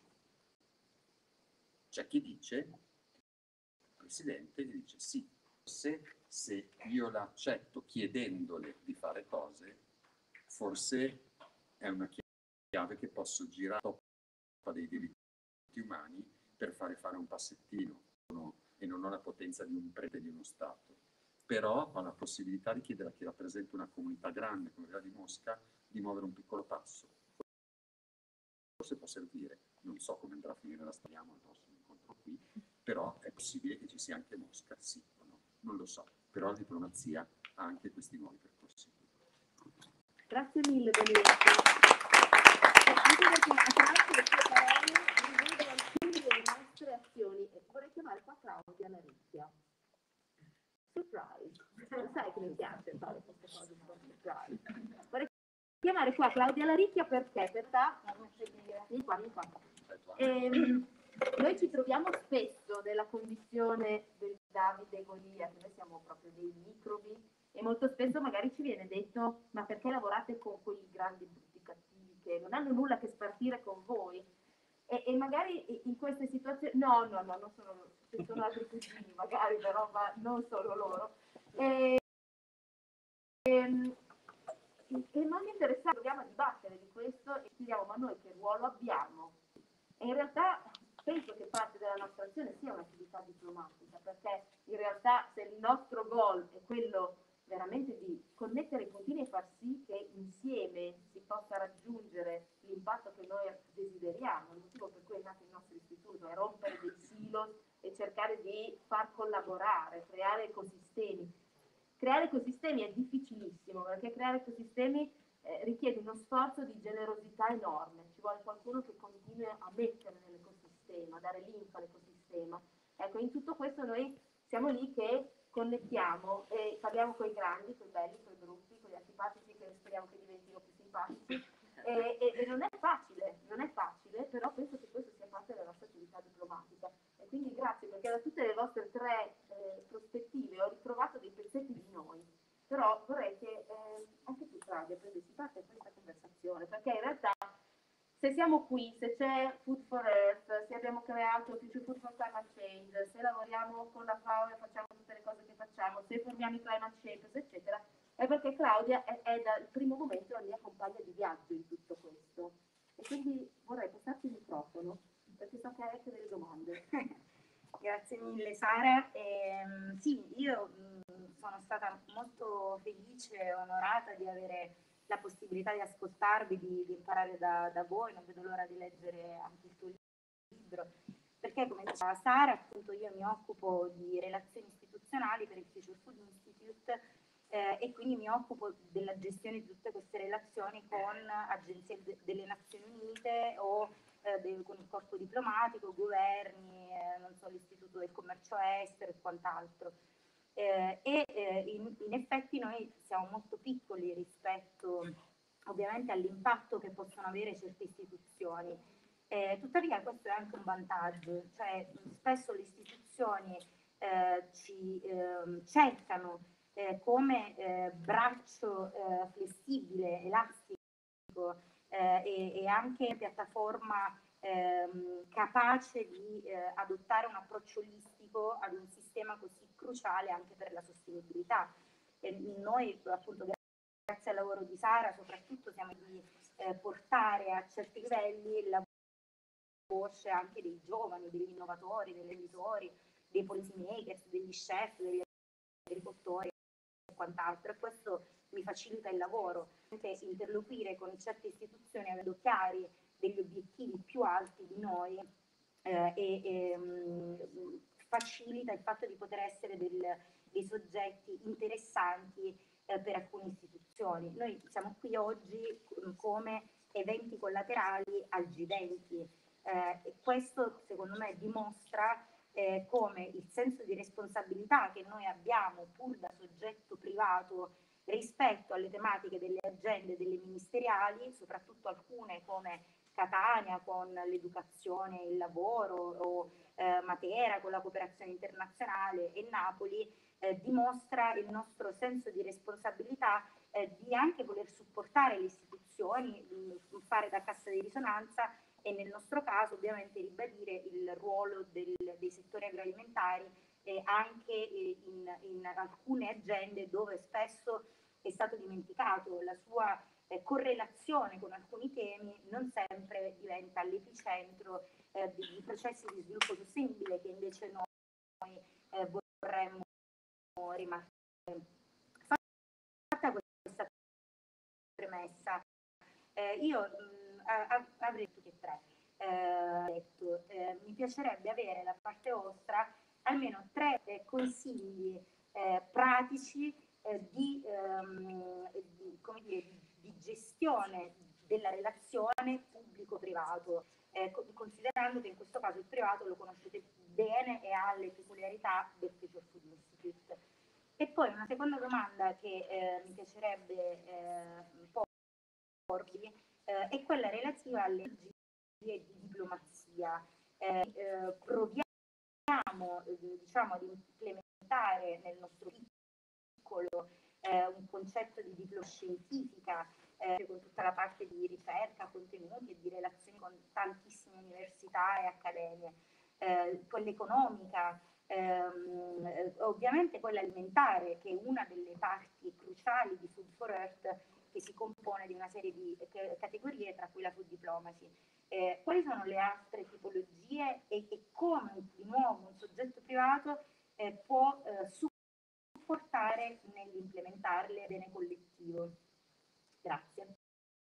C'è chi dice, il presidente gli dice sì, se io l'accetto chiedendole di fare cose, forse è una chiave che posso girare a dei diritti umani per fare un passettino e non ho la potenza di un prete di uno Stato. Però ho la possibilità di chiedere a chi rappresenta una comunità grande come quella di Mosca di muovere un piccolo passo. Forse può servire, non so come andrà a finire la storia al prossimo incontro tempo qui, però è possibile che ci sia anche Mosca, sì o no? Non lo so, però la diplomazia ha anche questi nuovi percorsi. Grazie mille, Benedetto. Anche perché attraverso le tue parole rivedo alcune delle nostre azioni e vorrei chiamare qua Claudia Laricchia. Surprise. Lo sai che mi piace fare queste cose un po' surprise. Vorrei chiamare qua Claudia Laricchia perché? Vieni qua, vieni qua. Noi ci troviamo spesso nella condizione del Davide e Golia, noi siamo proprio dei microbi e molto spesso magari ci viene detto ma perché lavorate con quei grandi brutti cattivi che non hanno nulla che spartire con voi e magari in queste situazioni no non sono loro, ci sono altri cugini magari però ma non solo loro e non mi interessa, proviamo a dibattere di questo e chiediamo ma noi che ruolo abbiamo e in realtà penso che parte della nostra azione sia un'attività diplomatica, perché in realtà se il nostro goal è quello veramente di connettere i puntini e far sì che insieme si possa raggiungere l'impatto che noi desideriamo, il motivo per cui è nato il nostro istituto, è rompere dei silos e cercare di far collaborare, creare ecosistemi. Creare ecosistemi è difficilissimo, perché creare ecosistemi richiede uno sforzo di generosità enorme, ci vuole qualcuno che continui a mettere nell'ecosistema, a dare linfa all'ecosistema. Ecco, in tutto questo noi siamo lì che connettiamo e parliamo con i grandi, con i belli, con i brutti, con gli antipatici che speriamo che diventino più simpatici e non è facile, però penso che questo sia parte della nostra attività diplomatica e quindi grazie perché da tutte le vostre tre prospettive ho ritrovato dei pezzetti di noi. Però vorrei che anche tu, Claudia, prendessi parte a questa conversazione, perché in realtà se siamo qui, se c'è Food for Earth, se abbiamo creato Future Food for Climate Change, se lavoriamo con la FAO e facciamo tutte le cose che facciamo, se formiamo i climate champions, eccetera, è perché Claudia è dal primo momento la mia compagna di viaggio in tutto questo. E quindi vorrei passarti il microfono, perché so che hai anche delle domande. Grazie mille Sara. Sì, io sono stata molto felice e onorata di avere la possibilità di ascoltarvi, di imparare da voi, non vedo l'ora di leggere anche il tuo libro, perché come diceva Sara, appunto io mi occupo di relazioni istituzionali per il Future Food Institute e quindi mi occupo della gestione di tutte queste relazioni con agenzie delle Nazioni Unite o con il corpo diplomatico, governi, non so, l'Istituto del Commercio Estero e quant'altro. In effetti noi siamo molto piccoli rispetto ovviamente all'impatto che possono avere certe istituzioni. Tuttavia questo è anche un vantaggio, cioè spesso le istituzioni ci cercano come braccio flessibile, elastico e anche piattaforma capace di adottare un approccio olistico ad un sistema così cruciale anche per la sostenibilità. Noi appunto grazie al lavoro di Sara soprattutto siamo di portare a certi livelli la voce anche dei giovani, degli innovatori, degli editori, dei policy makers, degli chef, degli agricoltori e quant'altro, e questo mi facilita il lavoro, interloquire con certe istituzioni avendo chiari degli obiettivi più alti di noi facilita il fatto di poter essere dei soggetti interessanti per alcune istituzioni. Noi siamo qui oggi come eventi collaterali al G20 e questo secondo me dimostra come il senso di responsabilità che noi abbiamo pur da soggetto privato rispetto alle tematiche delle agende delle ministeriali, soprattutto alcune come Catania con l'educazione e il lavoro o Matera con la cooperazione internazionale e Napoli dimostra il nostro senso di responsabilità di anche voler supportare le istituzioni, fare da cassa di risonanza e nel nostro caso ovviamente ribadire il ruolo dei settori agroalimentari anche in alcune agende dove spesso è stato dimenticato la sua correlazione con alcuni temi, non sempre diventa l'epicentro di processi di sviluppo sostenibile che invece noi vorremmo rimarcare. Fatta questa premessa, io avrei tutti e tre. detto. Mi piacerebbe avere da parte vostra almeno 3 consigli pratici come dire, di gestione della relazione pubblico-privato, considerando che in questo caso il privato lo conoscete bene e ha le peculiarità del Future Food Institute. E poi una seconda domanda che mi piacerebbe porvi è quella relativa alle strategie di diplomazia. Proviamo diciamo, ad implementare nel nostro piccolo un concetto di diplomazia scientifica con tutta la parte di ricerca, contenuti e di relazioni con tantissime università e accademie, quella economica, ovviamente quella alimentare, che è una delle parti cruciali di Food for Earth, che si compone di una serie di categorie, tra cui la food diplomacy. Quali sono le altre tipologie e come di nuovo un soggetto privato può supportare nell'implementarle bene collettivo? Grazie.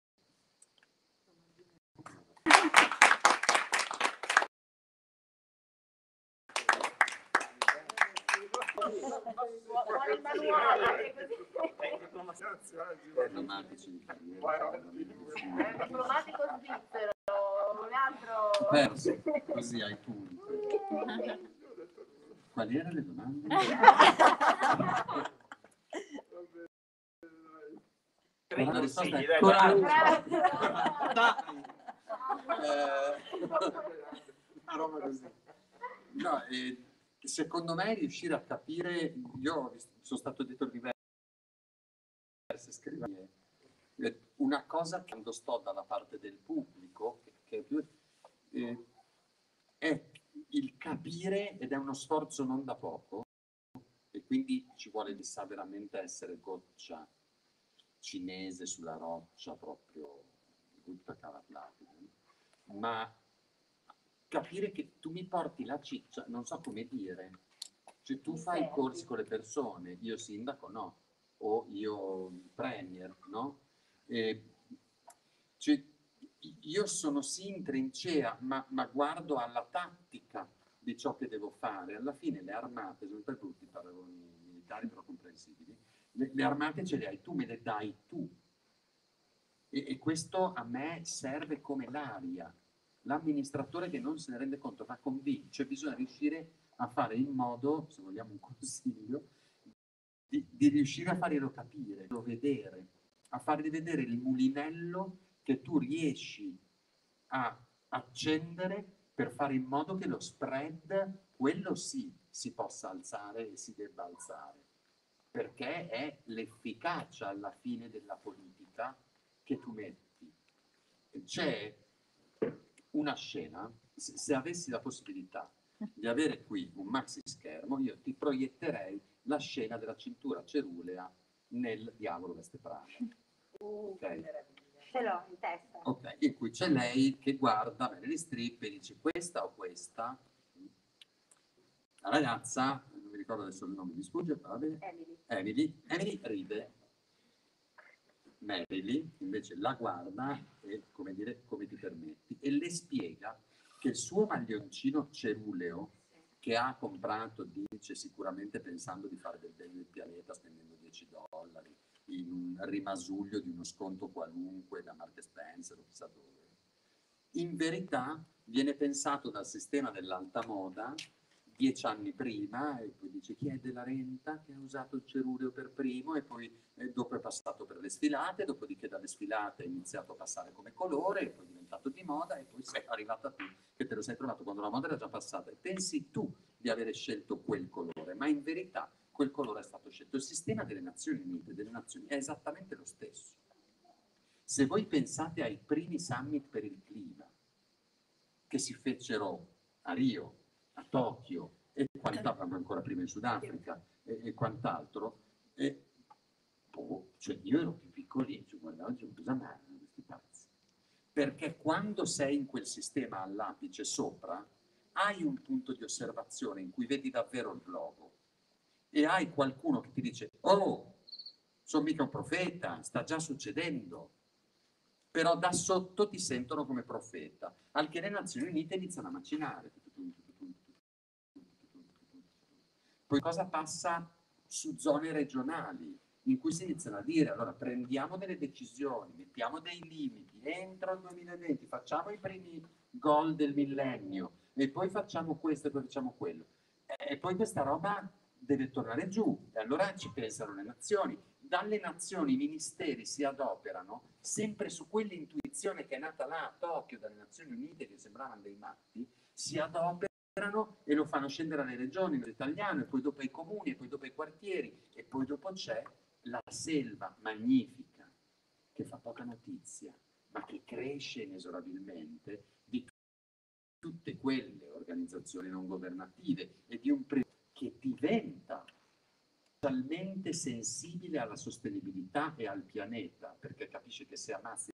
Vuole il manuale, Diplomatici di carriera. è un diplomatico svizzero, un altro... Perso, così ai punti. Quali erano le domande? La risposta è coraggio. Roba così. No, secondo me riuscire a capire, io sono stato dietro diverse scrivanie, una cosa che quando sto dalla parte del pubblico, che è più, è il capire, ed è uno sforzo non da poco, e quindi ci vuole di sa veramente essere goccia cinese sulla roccia, proprio tutta cavallata, ma capire che tu mi porti la ciccia, non so come dire, cioè tu fai i corsi con le persone, io sindaco no, o io premier, no? Cioè, io sono sì in trincea, ma guardo alla tattica di ciò che devo fare. Alla fine le armate, sono per tutti paragoni militari però comprensibili, le armate ce le hai tu, me le dai tu. E questo a me serve come l'aria. L'amministratore che non se ne rende conto va convinto, bisogna riuscire a fare in modo, se vogliamo un consiglio, di riuscire a farglielo capire, a vedere, a fargli vedere il mulinello che tu riesci a accendere per fare in modo che lo spread, quello sì, si possa alzare e si debba alzare, perché è l'efficacia alla fine della politica che tu metti. C'è una scena, se avessi la possibilità di avere qui un maxi schermo, io ti proietterei la scena della cintura cerulea nel Diavolo Veste Prada. Okay? Ce l'ho in testa. Ok, in cui c'è lei che guarda bene le strip e dice questa o questa. La ragazza, non mi ricordo adesso il nome, mi sfugge, va bene. Emily ride. Marilyn invece la guarda e, come dire, come ti permetti, e le spiega che il suo maglioncino ceruleo che ha comprato, dice sicuramente pensando di fare del bene del pianeta spendendo $10 in un rimasuglio di uno sconto qualunque da Mark Spencer o chissà dove, in verità viene pensato dal sistema dell'alta moda 10 anni prima, e poi dice chi è della Renta che ha usato il ceruleo per primo, e poi dopo è passato per le sfilate, dopodiché dalle sfilate è iniziato a passare come colore, e poi è diventato di moda, e poi sei arrivata tu che te lo sei trovato quando la moda era già passata, e pensi tu di avere scelto quel colore, ma in verità quel colore è stato scelto. Il sistema delle Nazioni Unite, delle Nazioni, è esattamente lo stesso. Se voi pensate ai primi summit per il clima che si fecero a Rio, a Tokyo e quant'altro, ancora prima in Sudafrica e quant'altro, cioè io ero più piccolino, cioè guardavo, cosa mangiano questi pazzi? Perché quando sei in quel sistema all'apice sopra, hai un punto di osservazione in cui vedi davvero il globo e hai qualcuno che ti dice oh, sono mica un profeta, sta già succedendo. però da sotto ti sentono come profeta, al che le Nazioni Unite iniziano a macinare. Poi cosa passa su zone regionali, in cui si iniziano a dire, allora prendiamo delle decisioni, mettiamo dei limiti, entro il 2020 facciamo i primi gol del millennio, e poi facciamo questo e poi facciamo quello. E poi questa roba deve tornare giù, e allora ci pensano le nazioni. Dalle nazioni i ministeri si adoperano sempre su quell'intuizione che è nata là a Tokyo dalle Nazioni Unite, che sembravano dei matti, si adoperano e lo fanno scendere alle regioni, all'italiano, e poi dopo ai comuni, e poi dopo ai quartieri, e poi dopo c'è la selva magnifica, che fa poca notizia, ma che cresce inesorabilmente, di tutte quelle organizzazioni non governative e di un che diventa talmente sensibile alla sostenibilità e al pianeta, perché capisce che se ammazzi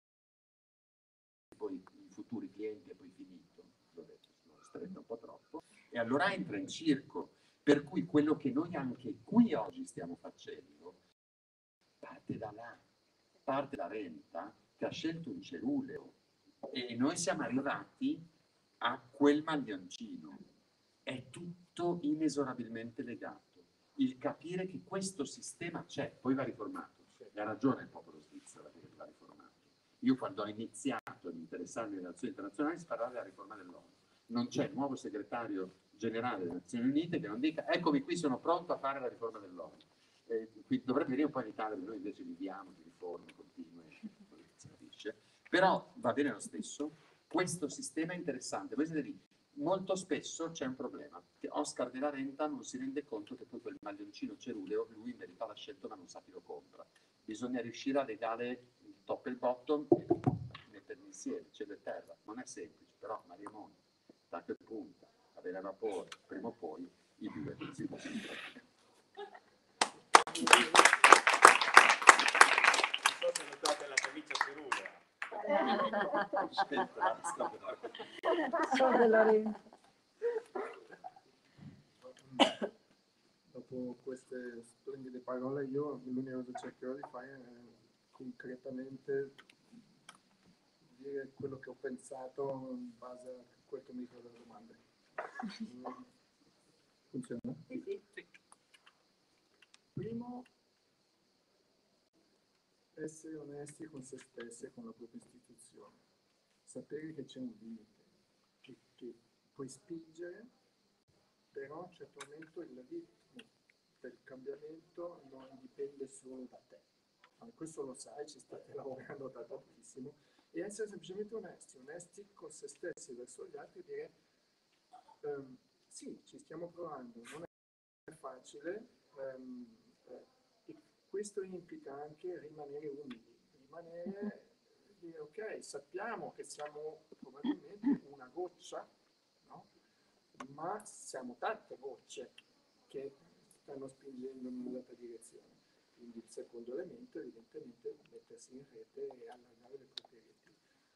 poi i futuri clienti è poi finito, l'ho detto, sono stretto un po' troppo, e allora entra in circo, per cui quello che noi anche qui oggi stiamo facendo parte da là, parte da Renta, che ha scelto un ceruleo, e noi siamo arrivati a quel maglioncino. È tutto inesorabilmente legato. Il capire che questo sistema c'è, poi va riformato. E ha ragione il popolo svizzero che va riformato. Io quando ho iniziato ad interessarmi alle relazioni internazionali si parlava della riforma dell'ONU. Non c'è il nuovo segretario generale delle Nazioni Unite che non dica eccomi qui, sono pronto a fare la riforma dell'ONU. Qui dovrebbe venire un po' in Italia, noi invece viviamo di riforme continue, si capisce. Però va bene lo stesso, questo sistema è interessante. Voi siete lì, molto spesso c'è un problema, che Oscar della Renta non si rende conto che poi quel maglioncino ceruleo lui in verità l'ha scelto ma non sa chi lo compra. Bisogna riuscire a legare il top e il bottom e metterli insieme, cielo e terra. Non è semplice, però Maria Monti, tacco e punta, avere vapore, prima o poi i due si possono trovare. Non so se notate la camicia cerulea. Dopo queste splendide parole io l'unica cosa che cercherò di fare è concretamente dire quello che ho pensato in base a quel che mi dicono delle domande. Funziona? Sì. Primo, essere onesti con se stessi e con la propria istituzione. Sapere che c'è un limite, che puoi spingere, però a un certo momento il ritmo del cambiamento non dipende solo da te. Allora, questo lo sai, ci state lavorando da tantissimo, e essere semplicemente onesti con se stessi verso gli altri, e dire sì, ci stiamo provando, non è facile, e questo implica anche rimanere umili, dire ok, sappiamo che siamo probabilmente una goccia, no? Ma siamo tante gocce che stanno spingendo in una data direzione. Quindi il secondo elemento è evidentemente mettersi in rete e allargare le proprie reti.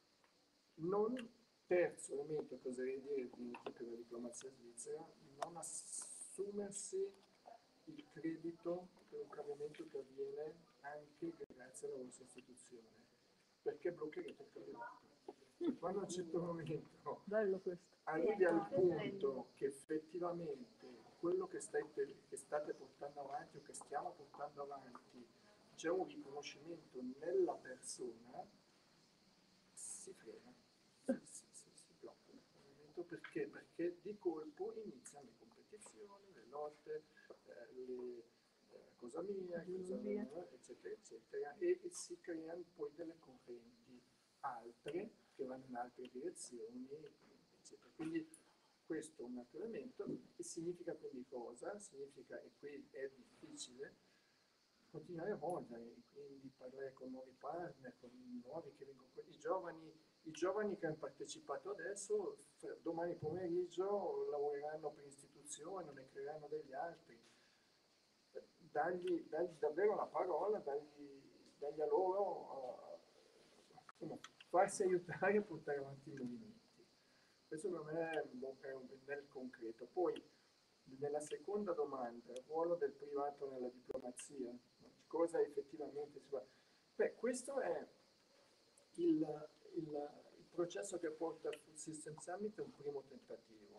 Terzo elemento che oserei dire per la diplomazia svizzera, non assumersi il credito per un cambiamento che avviene anche grazie alla vostra istituzione, perché bloccherete il cambiamento. Quando a un certo momento arrivi al punto che effettivamente quello che state portando avanti o che stiamo portando avanti c'è un riconoscimento nella persona, si frena, si blocca il cambiamento. Perché di colpo iniziano le competizioni, le lotte, cosa mia, eccetera, eccetera, e si creano poi delle correnti altre che vanno in altre direzioni, eccetera. Quindi questo è un altro elemento, e significa quindi cosa? Significa, e qui è difficile, continuare a evolvere, quindi parlare con nuovi partner, con nuovi che vengono, i giovani che hanno partecipato adesso, domani pomeriggio lavoreranno per istituzioni, ne creeranno degli altri. Dagli davvero la parola, dagli a loro farsi aiutare a portare avanti i movimenti. Questo per me è nel concreto. Poi, nella seconda domanda, il ruolo del privato nella diplomazia, cosa effettivamente si fa? Beh, questo è il processo che porta al Food System Summit è un primo tentativo.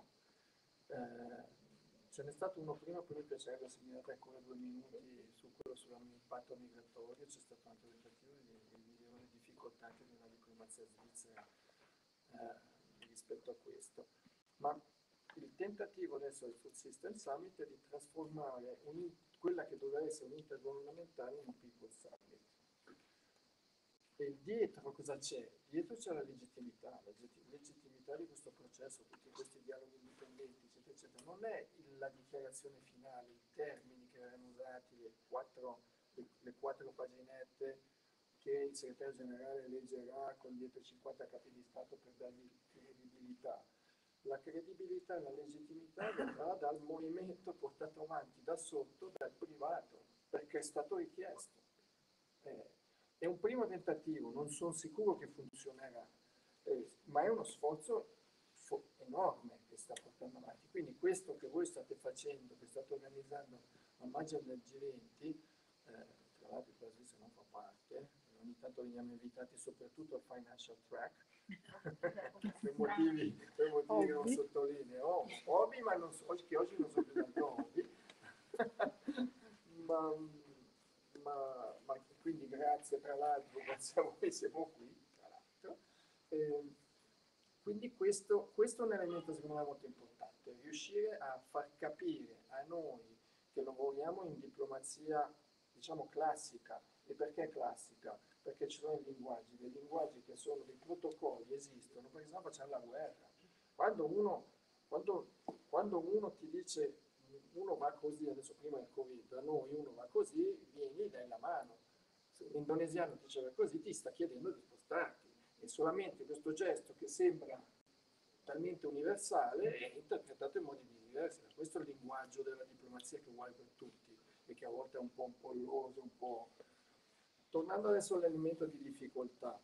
Ce n'è stato uno prima, poi mi piacerebbe se mi date ancora 2 minuti su quello sull'impatto migratorio. C'è stato anche un tentativo di vedere le difficoltà anche di una diplomazia svizzera rispetto a questo. Ma il tentativo adesso del Food System Summit è di trasformare quella che doveva essere un intergovernamentale in un People Summit. E dietro cosa c'è? Dietro c'è la legittimità di questo processo, tutti questi dialoghi indipendenti, eccetera, eccetera. Non è la dichiarazione finale, i termini che erano usati, le quattro paginette che il segretario generale leggerà con dietro 50 capi di Stato per dargli credibilità. La credibilità e la legittimità verrà dal movimento portato avanti da sotto, dal privato, perché è stato richiesto. È un primo tentativo, non sono sicuro che funzionerà, ma è uno sforzo enorme che sta portando avanti. Quindi questo che voi state facendo, che state organizzando a maggio del G20, tra l'altro la Svizzera non fa parte, ogni tanto veniamo invitati soprattutto al Financial Track, per motivi che non sottolineo, hobby, ma non so, che oggi non sono più tanto hobby, ma quindi grazie tra l'altro, grazie a voi siamo qui, tra l'altro. Quindi questo è un elemento secondo me molto importante, riuscire a far capire a noi che lavoriamo in diplomazia, diciamo, classica. E perché classica? Perché ci sono dei linguaggi che sono dei protocolli, esistono, perché sennò facciamo la guerra. Quando uno ti dice uno va così, adesso prima del Covid, da noi uno va così, vieni, dai la mano. Se un indonesiano ti diceva così, ti sta chiedendo di spostarti. E solamente questo gesto che sembra talmente universale è interpretato in modi diversi. Questo è il linguaggio della diplomazia che è uguale per tutti e che a volte è un po' ampolloso, un po'... Tornando adesso all'elemento di difficoltà,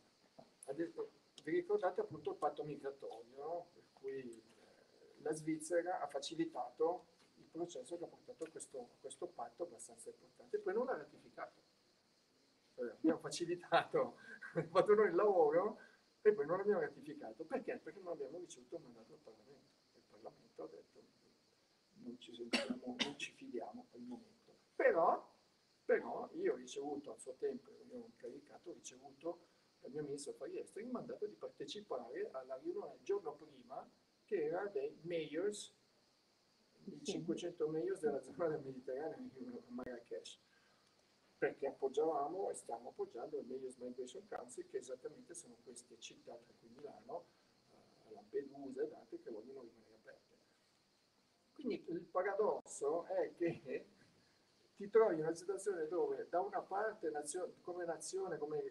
vi ricordate appunto il patto migratorio, no? Per cui la Svizzera ha facilitato il processo che ha portato a questo patto abbastanza importante, e poi non l'ha ratificato. Abbiamo facilitato, fatto noi il lavoro e poi non l'abbiamo ratificato. Perché? Perché non abbiamo ricevuto un mandato dal Parlamento. Il Parlamento ha detto non ci fidiamo per il momento. Però io ho ricevuto a suo tempo, io ho incaricato, ho ricevuto dal mio ministro affari esteri il mandato di partecipare alla riunione il giorno prima, che era dei mayors, i 500 mayors della zona del Mediterraneo a Marrakesh, perché appoggiavamo e stiamo appoggiando il Mayors Migration Council, che esattamente sono queste città, tra cui Milano, Lampedusa ed altre, che vogliono rimanere aperte. Quindi il paradosso è che ti trovi in una situazione dove da una parte come nazione, come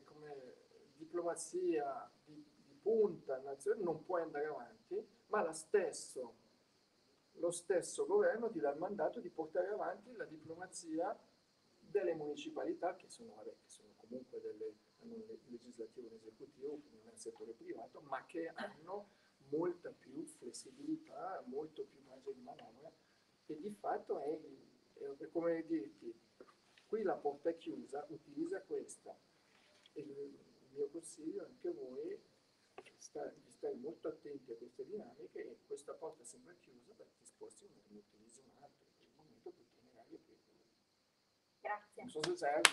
diplomazia di punta nazione, non puoi andare avanti, ma lo stesso governo ti dà il mandato di portare avanti la diplomazia delle municipalità, che sono comunque hanno un legislativo e un esecutivo, quindi non è il settore privato, ma che hanno molta più flessibilità, molto più margine di manovra, e di fatto è come dirti, qui la porta è chiusa, utilizza questa. E il mio consiglio anche a voi di stare molto attenti a queste dinamiche, e questa porta sembra chiusa, perché ti sposti uno e ne utilizzi un altro, in quel momento puoi tenere più. Grazie. Non so se serve.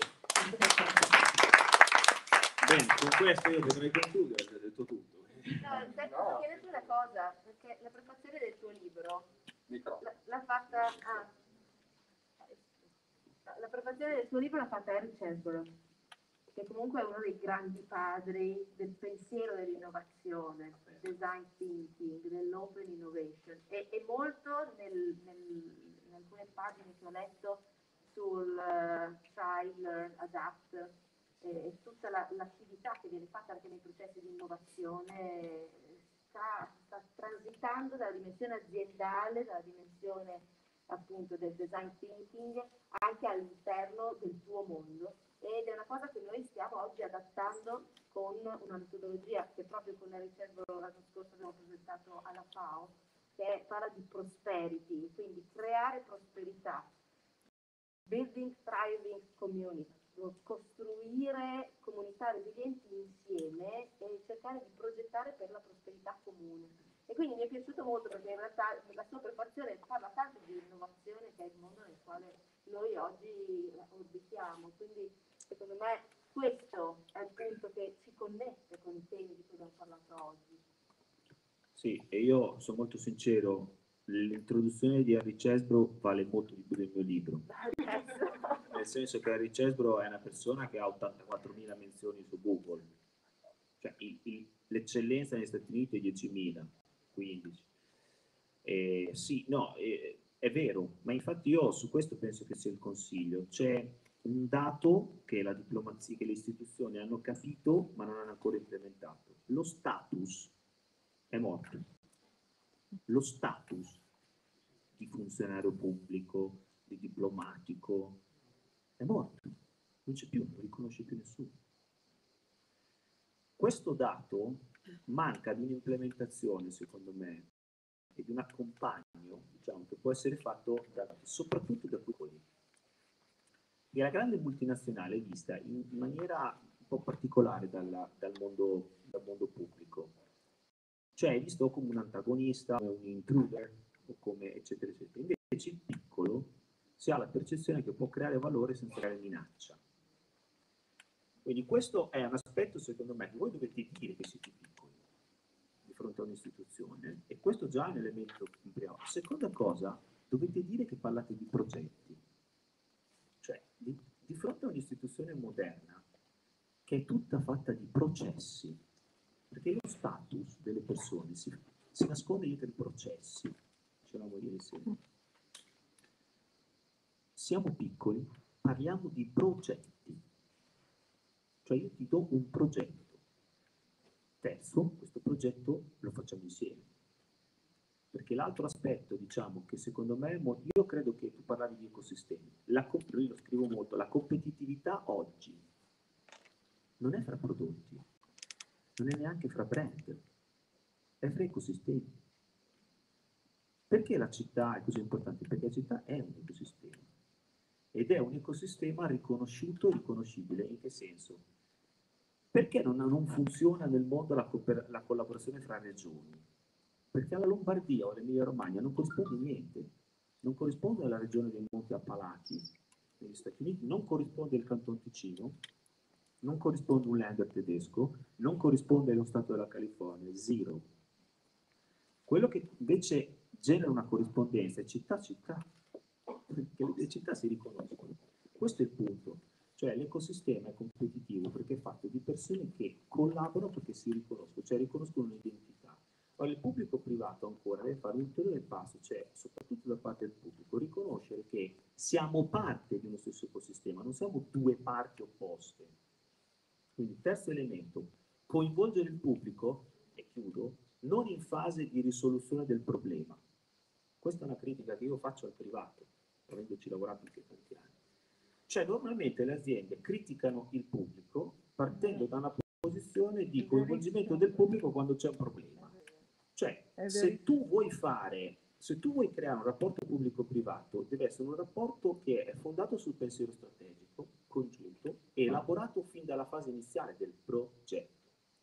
Bene, con questo io potrei concludere, ho detto tutto. No, chiedete una cosa, perché la prefazione del tuo libro l'ha fatta... la prefazione del tuo libro l'ha fatta Eric Chesborough, che comunque è uno dei grandi padri del pensiero dell'innovazione, del design thinking, dell'open innovation, e molto in alcune pagine che ho letto sul try, learn, adapt, e tutta l'attività che viene fatta anche nei processi di innovazione sta transitando dalla dimensione aziendale, dalla dimensione appunto del design thinking anche all'interno del tuo mondo, ed è una cosa che noi stiamo oggi adattando con una metodologia che proprio con la ricerca l'anno scorso abbiamo presentato alla FAO, che parla di prosperity, quindi creare prosperità, building thriving community, costruire comunità resilienti insieme, e cercare di progettare per la prosperità comune. E quindi mi è piaciuto molto perché in realtà la sua prefazione parla tanto di innovazione, che è il mondo nel quale noi oggi orbitiamo. Quindi secondo me questo è il punto che ci connette con i temi di cui abbiamo parlato oggi. Sì, e io sono molto sincero, l'introduzione di Henry Chesbrough vale molto di più del mio libro. Nel senso che Henry Chesbrough è una persona che ha 84.000 menzioni su Google, cioè l'eccellenza negli Stati Uniti è 10.000, 15. Sì, no, è vero, ma infatti io su questo penso che sia il consiglio. C'è un dato che la diplomazia, che le istituzioni hanno capito ma non hanno ancora implementato. Lo status è morto. Lo status di funzionario pubblico, di diplomatico, è morto. Non c'è più, non lo riconosce più nessuno. Questo dato manca di un'implementazione, secondo me, e di un accompagno, diciamo, che può essere fatto soprattutto da piccoli. E la grande multinazionale è vista in maniera un po' particolare dal mondo pubblico. Cioè è visto come un antagonista, come un intruder, o come eccetera, eccetera. Invece il piccolo si ha la percezione che può creare valore senza creare minaccia. Quindi questo è un aspetto, secondo me, che voi dovete dire che siete piccoli di fronte a un'istituzione, e questo già è un elemento in prima. Seconda cosa, dovete dire che parlate di progetti. Cioè, di fronte a un'istituzione moderna che è tutta fatta di processi, perché lo status delle persone si nasconde dietro i processi, dicevamo ieri sera. Siamo piccoli, parliamo di progetti, cioè io ti do un progetto. Terzo, questo progetto lo facciamo insieme. Perché l'altro aspetto, diciamo, che secondo me, io credo che tu parlavi di ecosistemi, io lo scrivo molto, la competitività oggi non è fra prodotti, non è neanche fra brand, è fra ecosistemi. Perché la città è così importante? Perché la città è un ecosistema, ed è un ecosistema riconosciuto e riconoscibile. In che senso? Perché non funziona nel mondo la collaborazione fra regioni? Perché alla Lombardia o all'Emilia Romagna non corrisponde niente, non corrisponde alla regione dei Monti Appalachi negli Stati Uniti, non corrisponde al Canton Ticino, non corrisponde un Länder tedesco, non corrisponde allo Stato della California, zero. Quello che invece genera una corrispondenza è città-città, perché le città si riconoscono. Questo è il punto. Cioè l'ecosistema è competitivo perché è fatto di persone che collaborano perché si riconoscono, cioè riconoscono un'identità. Ora il pubblico privato ancora deve fare un ulteriore passo, cioè soprattutto da parte del pubblico, riconoscere che siamo parte di uno stesso ecosistema, non siamo due parti opposte. Quindi terzo elemento, coinvolgere il pubblico, e chiudo, non in fase di risoluzione del problema. Questa è una critica che io faccio al privato, avendoci lavorato anche tanti anni. Cioè normalmente le aziende criticano il pubblico partendo da una posizione di coinvolgimento del pubblico quando c'è un problema. Cioè se tu vuoi creare un rapporto pubblico-privato, deve essere un rapporto che è fondato sul pensiero strategico, congiunto, e elaborato fin dalla fase iniziale del progetto.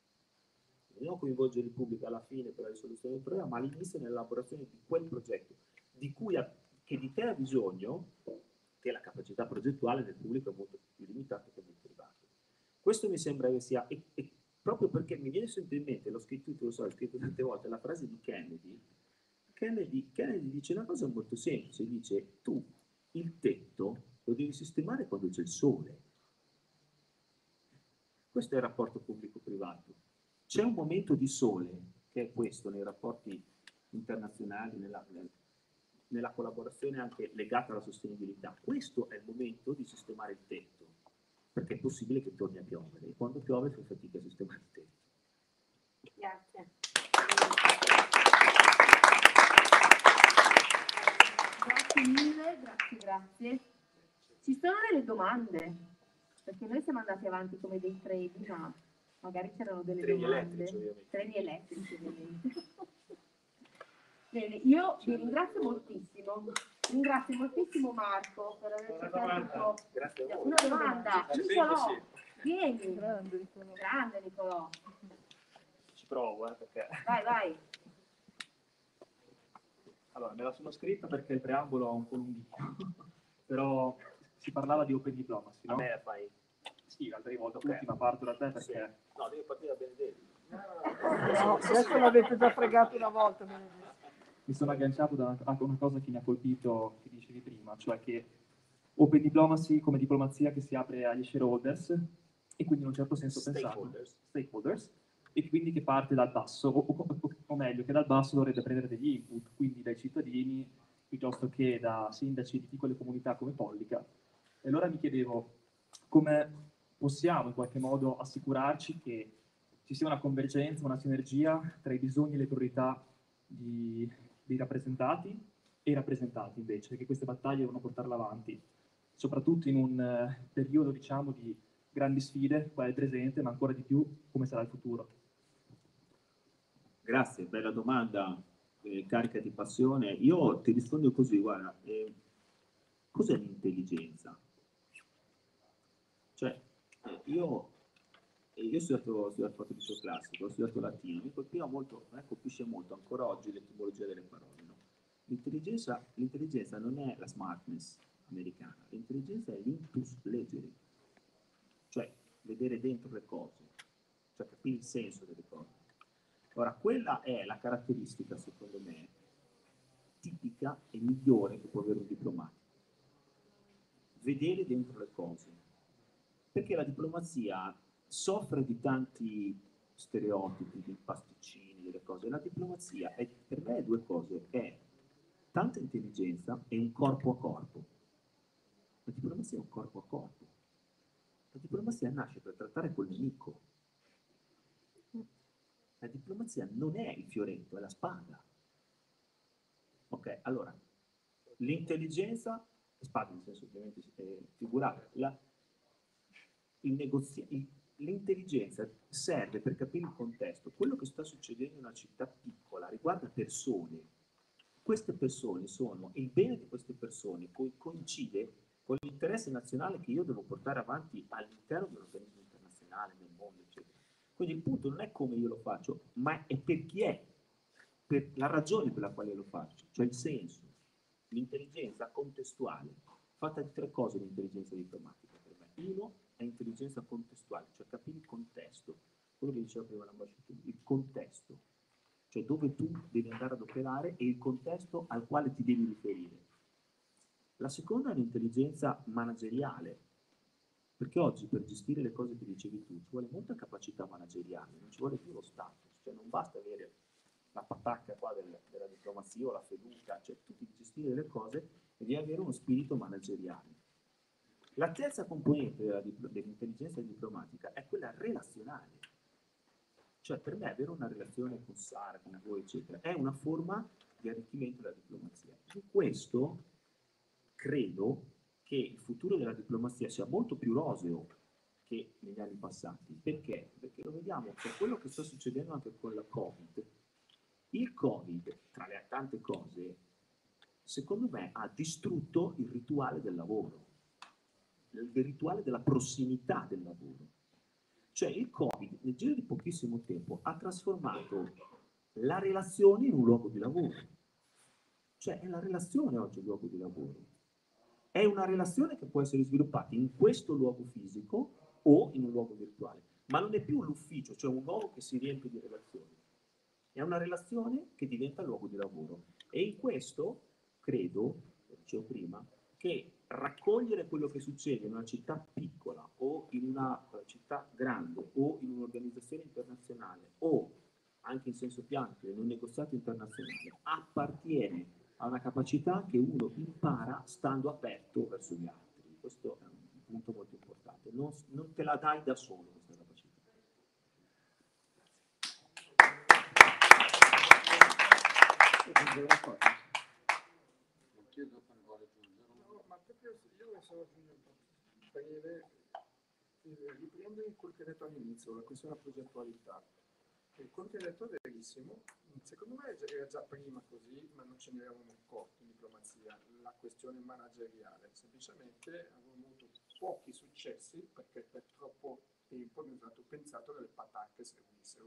Non coinvolgere il pubblico alla fine per la risoluzione del problema, ma all'inizio nell'elaborazione di quel progetto, che di te ha bisogno, che la capacità progettuale del pubblico è molto più limitata che nel privato. Questo mi sembra che sia, e proprio perché mi viene sempre in mente, l'ho scritto tante volte, la frase di Kennedy. Kennedy dice una cosa molto semplice, dice tu il tetto lo devi sistemare quando c'è il sole. Questo è il rapporto pubblico-privato. C'è un momento di sole, che è questo nei rapporti internazionali, nella collaborazione anche legata alla sostenibilità. Questo è il momento di sistemare il tetto, perché è possibile che torni a piovere, e quando piove fai fatica a sistemare il tetto. Grazie. Grazie mille, grazie. Ci sono delle domande? Perché noi siamo andati avanti come dei treni, ma magari c'erano delle domande. Treni elettrici, ovviamente. Bene, io vi ringrazio moltissimo Marco per averci chiesto una domanda. Nicolò, vieni. Grande Nicolò. provo, perché... Vai. Allora, me la sono scritta perché il preambolo è un po' lunghino, però si parlava di open diplomacy, A no? me la fai? Sì, l'altra volta, Ok. l'ultima parto da te Sì. perché... No, devi partire da Benedetto. No, adesso l'avete già fregato una volta. Mi sono agganciato a una cosa che mi ha colpito, che dicevi prima, cioè che open diplomacy come diplomazia che si apre agli shareholders e quindi in un certo senso pensato stakeholders, e quindi che parte dal basso, o meglio, che dal basso dovrebbe prendere degli input, quindi dai cittadini piuttosto che da sindaci di piccole comunità come Pollica. E allora mi chiedevo come possiamo in qualche modo assicurarci che ci sia una convergenza, una sinergia tra i bisogni e le priorità dei rappresentati e i rappresentati invece, che queste battaglie devono portarle avanti, soprattutto in un periodo, diciamo, di grandi sfide, qual è il presente, ma ancora di più come sarà il futuro. Grazie, bella domanda, carica di passione. Io ti rispondo così, guarda, cos'è l'intelligenza? Cioè, io ho studiato il liceo classico, ho studiato latino, mi colpiva molto, colpisce molto ancora oggi l'etimologia delle parole, no? L'intelligenza non è la smartness americana, l'intelligenza è l'intus legere, cioè vedere dentro le cose, cioè capire il senso delle cose. Ora, quella è la caratteristica, secondo me, tipica e migliore che può avere un diplomatico. Vedere dentro le cose. Perché la diplomazia soffre di tanti stereotipi, di pasticcini, delle cose. La diplomazia è, per me, due cose. È tanta intelligenza e un corpo a corpo. La diplomazia è un corpo a corpo. La diplomazia nasce per trattare col nemico. La diplomazia non è il fioretto, è la spada. Ok, allora, l'intelligenza, spada nel senso ovviamente figurato, l'intelligenza serve per capire il contesto. Quello che sta succedendo in una città piccola riguarda persone. Queste persone sono, il bene di queste persone coincide con l'interesse nazionale che io devo portare avanti all'interno dell'organismo internazionale, nel mondo, eccetera. Quindi il punto non è come io lo faccio, ma è per chi è, per la ragione per la quale lo faccio, cioè il senso, l'intelligenza contestuale. Fatta di tre cose l'intelligenza diplomatica per me. Uno è intelligenza contestuale, cioè capire il contesto, quello che diceva prima l'ambasciatore, il contesto, cioè dove tu devi andare ad operare e il contesto al quale ti devi riferire. La seconda è l'intelligenza manageriale, perché oggi per gestire le cose che dicevi tu ci vuole molta capacità manageriale, non ci vuole più lo status, cioè non basta avere la patacca qua della diplomazia o la feduca, cioè tu devi gestire le cose e devi avere uno spirito manageriale. La terza componente dell'intelligenza diplomatica è quella relazionale, cioè per me avere una relazione con Sara, con voi, eccetera, è una forma di arricchimento della diplomazia. Su questo credo che il futuro della diplomazia sia molto più roseo che negli anni passati. Perché? Perché lo vediamo per quello che sta succedendo anche con la Covid. Il Covid, tra le tante cose, secondo me ha distrutto il rituale del lavoro, il rituale della prossimità del lavoro. Cioè il Covid, nel giro di pochissimo tempo, ha trasformato la relazione in un luogo di lavoro. Cioè è la relazione oggi il luogo di lavoro. È una relazione che può essere sviluppata in questo luogo fisico o in un luogo virtuale, ma non è più l'ufficio, cioè un luogo che si riempie di relazioni. È una relazione che diventa luogo di lavoro. E in questo, credo, lo dicevo prima, che raccogliere quello che succede in una città piccola o in una città grande o in un'organizzazione internazionale o anche in senso più ampio in un negoziato internazionale appartiene a una capacità che uno impara stando aperto verso gli altri. Questo è un punto molto importante. Non te la dai da solo questa capacità. No, ma proprio io ne sono aggiungendo breve, riprendo quel che hai detto all'inizio, la questione della progettualità. Quello che hai detto è verissimo, secondo me era già prima così, ma non ce ne eravamo accorti in diplomazia, la questione manageriale, semplicemente avevamo avuto pochi successi perché per troppo tempo abbiamo pensato che le patacche servissero.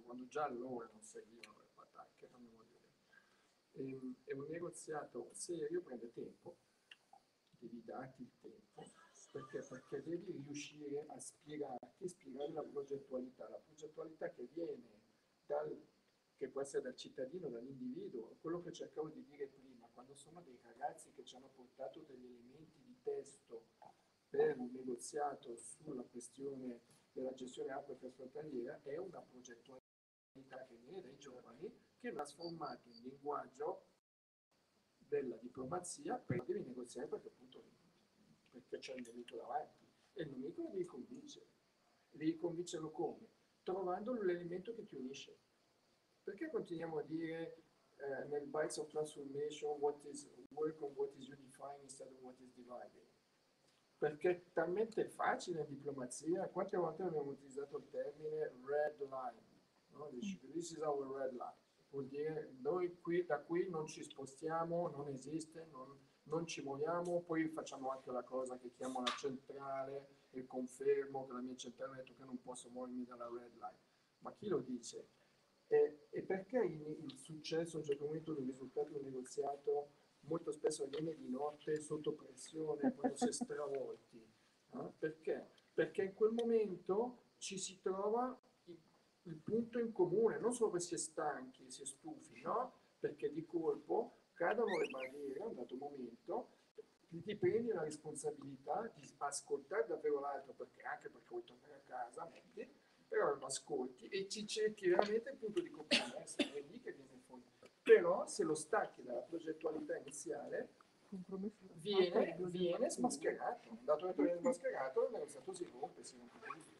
quando già allora non servivano le patacche, fammi dire. E un negoziato serio prende tempo, devi darti il tempo, perché devi riuscire a spiegare la progettualità che viene che può essere dal cittadino, dall'individuo, quello che cercavo di dire prima, quando sono dei ragazzi che ci hanno portato degli elementi di testo per un negoziato sulla questione della gestione acqua transfrontaliera, è una progettualità che viene dai giovani, che è trasformato in linguaggio della diplomazia, però devi negoziare perché c'è il nemico davanti e il nemico lo devi convincerlo come? Trovando l'elemento che ti unisce. Perché continuiamo a dire nel Bites of Transformation what is work on what is unifying instead of what is dividing? Perché è talmente facile in diplomazia. Quante volte abbiamo utilizzato il termine red line, no? This is our red line. Vuol dire noi da qui non ci spostiamo, non esiste, non ci muoviamo, poi facciamo anche la cosa che chiamo la centrale e confermo che la mia centrale ha detto che non posso muovermi dalla red line. Ma chi lo dice? E perché il successo a un certo momento del risultato di un negoziato molto spesso avviene di notte sotto pressione quando si è stravolti? Perché? Perché in quel momento ci si trova il punto in comune, non solo perché si è stanchi, si è stufi, no? Perché di colpo cadono le barriere a un dato momento, ti prendi la responsabilità di ascoltare davvero l'altro, anche perché vuoi tornare a casa, metti, però lo ascolti e ci cerchi veramente il punto di compromesso, è lì che viene fuori. Però se lo stacchi dalla progettualità iniziale, viene smascherato. Dato che viene smascherato, il negoziato si rompe tutto.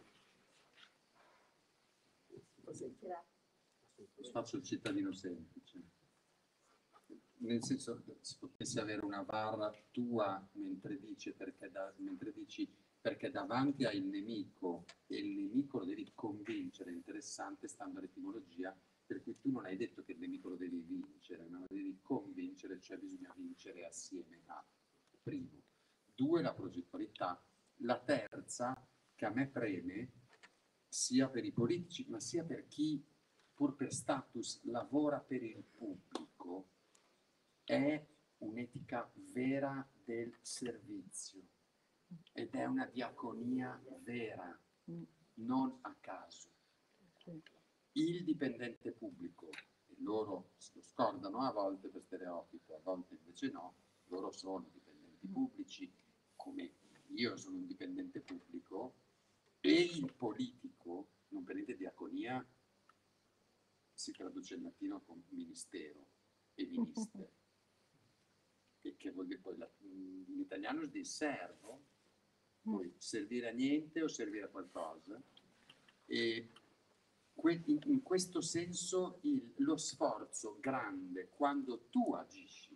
Faccio il cittadino semplice. Nel senso che se potessi avere una barra tua mentre dici perché davanti hai il nemico e il nemico lo devi convincere, interessante stando all'etimologia, per cui tu non hai detto che il nemico lo devi vincere, ma lo devi convincere, cioè bisogna vincere assieme a. Primo. Due, la progettualità. La terza, che a me preme, sia per i politici, ma sia per chi, pur per status, lavora per il pubblico, è un'etica vera del servizio ed è una diaconia vera, non a caso. Il dipendente pubblico, e loro se lo scordano a volte per stereotipo, a volte invece no, loro sono dipendenti pubblici, come io sono un dipendente pubblico, e il politico, non prendete diaconia, si traduce in latino con ministero e minister, che vuol dire poi in italiano si dice servo, poi servire a niente o servire a qualcosa, e in questo senso lo sforzo grande quando tu agisci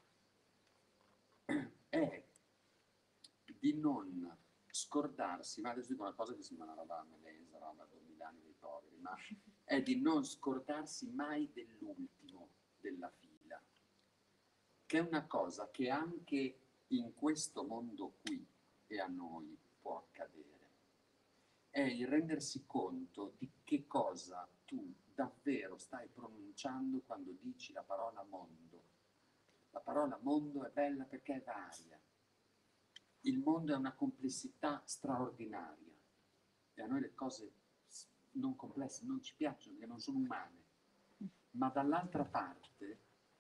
è di non scordarsi, ma adesso dico una cosa che sembra una roba melesa, roba 2000 anni dei poveri, ma è di non scordarsi mai dell'ultimo della fila, che è una cosa che anche in questo mondo qui e a noi può accadere. È il rendersi conto di che cosa tu davvero stai pronunciando quando dici la parola mondo. La parola mondo è bella perché è varia. Il mondo è una complessità straordinaria e a noi le cose non complesse non ci piacciono perché non sono umane. Ma dall'altra parte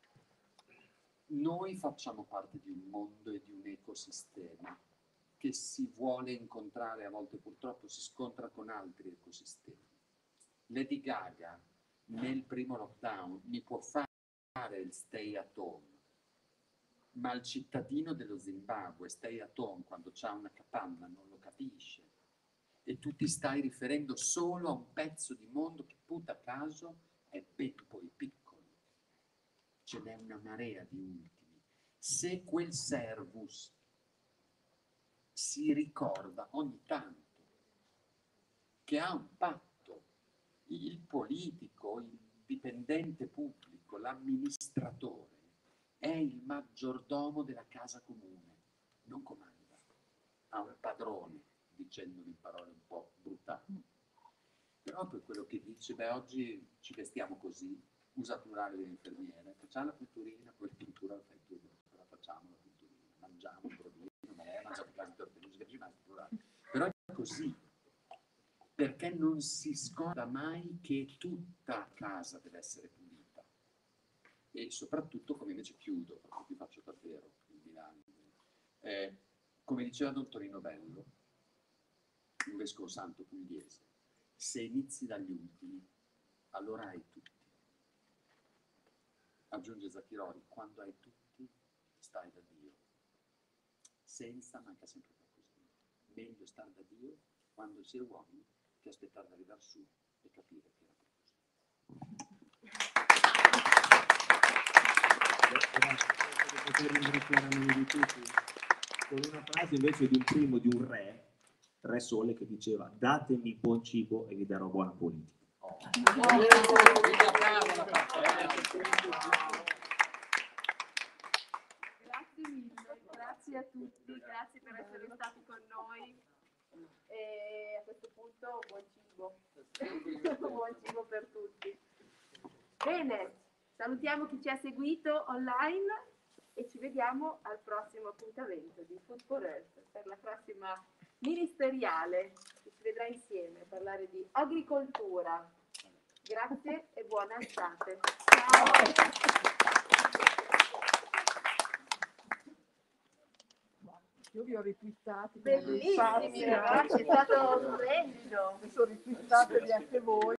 noi facciamo parte di un mondo e di un ecosistema che si vuole incontrare, a volte purtroppo si scontra con altri ecosistemi. Lady Gaga nel primo lockdown mi può fare il stay at home, ma il cittadino dello Zimbabwe stay at home quando c'ha una capanna non lo capisce e tu ti stai riferendo solo a un pezzo di mondo che puta caso è ben poi piccolo. Ce n'è una marea di ultimi. Se quel servus si ricorda ogni tanto che ha un patto, il politico, il dipendente pubblico, l'amministratore è il maggiordomo della casa comune, non comanda, ha un padrone, dicendolo in parole un po' brutali. Però poi quello che dice, beh, oggi ci vestiamo così, usa plurale delle infermiere, facciamo la culturina, poi la cultura la fai tu, però facciamo la culturina, mangiamo un brodino, mangiamo quasi torte, non si capisce mai il plurale. Però è così, perché non si scorda mai che tutta casa deve essere pulita. E soprattutto, come invece chiudo, perché vi faccio davvero il bilancio, come diceva Don Torino Bello, un vescovo santo pugliese, se inizi dagli ultimi, allora hai tutti. Aggiunge Zacchiroli, quando hai tutti, stai da Dio. Senza manca sempre qualcosina. Meglio stare da Dio quando si è uomini che aspettare di arrivare su e capire che era Grazie di poter ringraziare a noi di tutti. Con una frase invece di un primo di un Re Sole, che diceva: datemi buon cibo e vi darò buona politica. Grazie mille, grazie a tutti, grazie per essere stati con noi. E a questo punto buon cibo. Buon cibo per tutti. Bene, salutiamo chi ci ha seguito online e ci vediamo al prossimo appuntamento di Food for Earth per la prossima ministeriale che ci vedrà insieme a parlare di agricoltura. Grazie e buona estate. Ciao. Io vi ho ritwittati. Bellissimi ragazzi, è stato splendido. Mi sono ritwittati anche voi.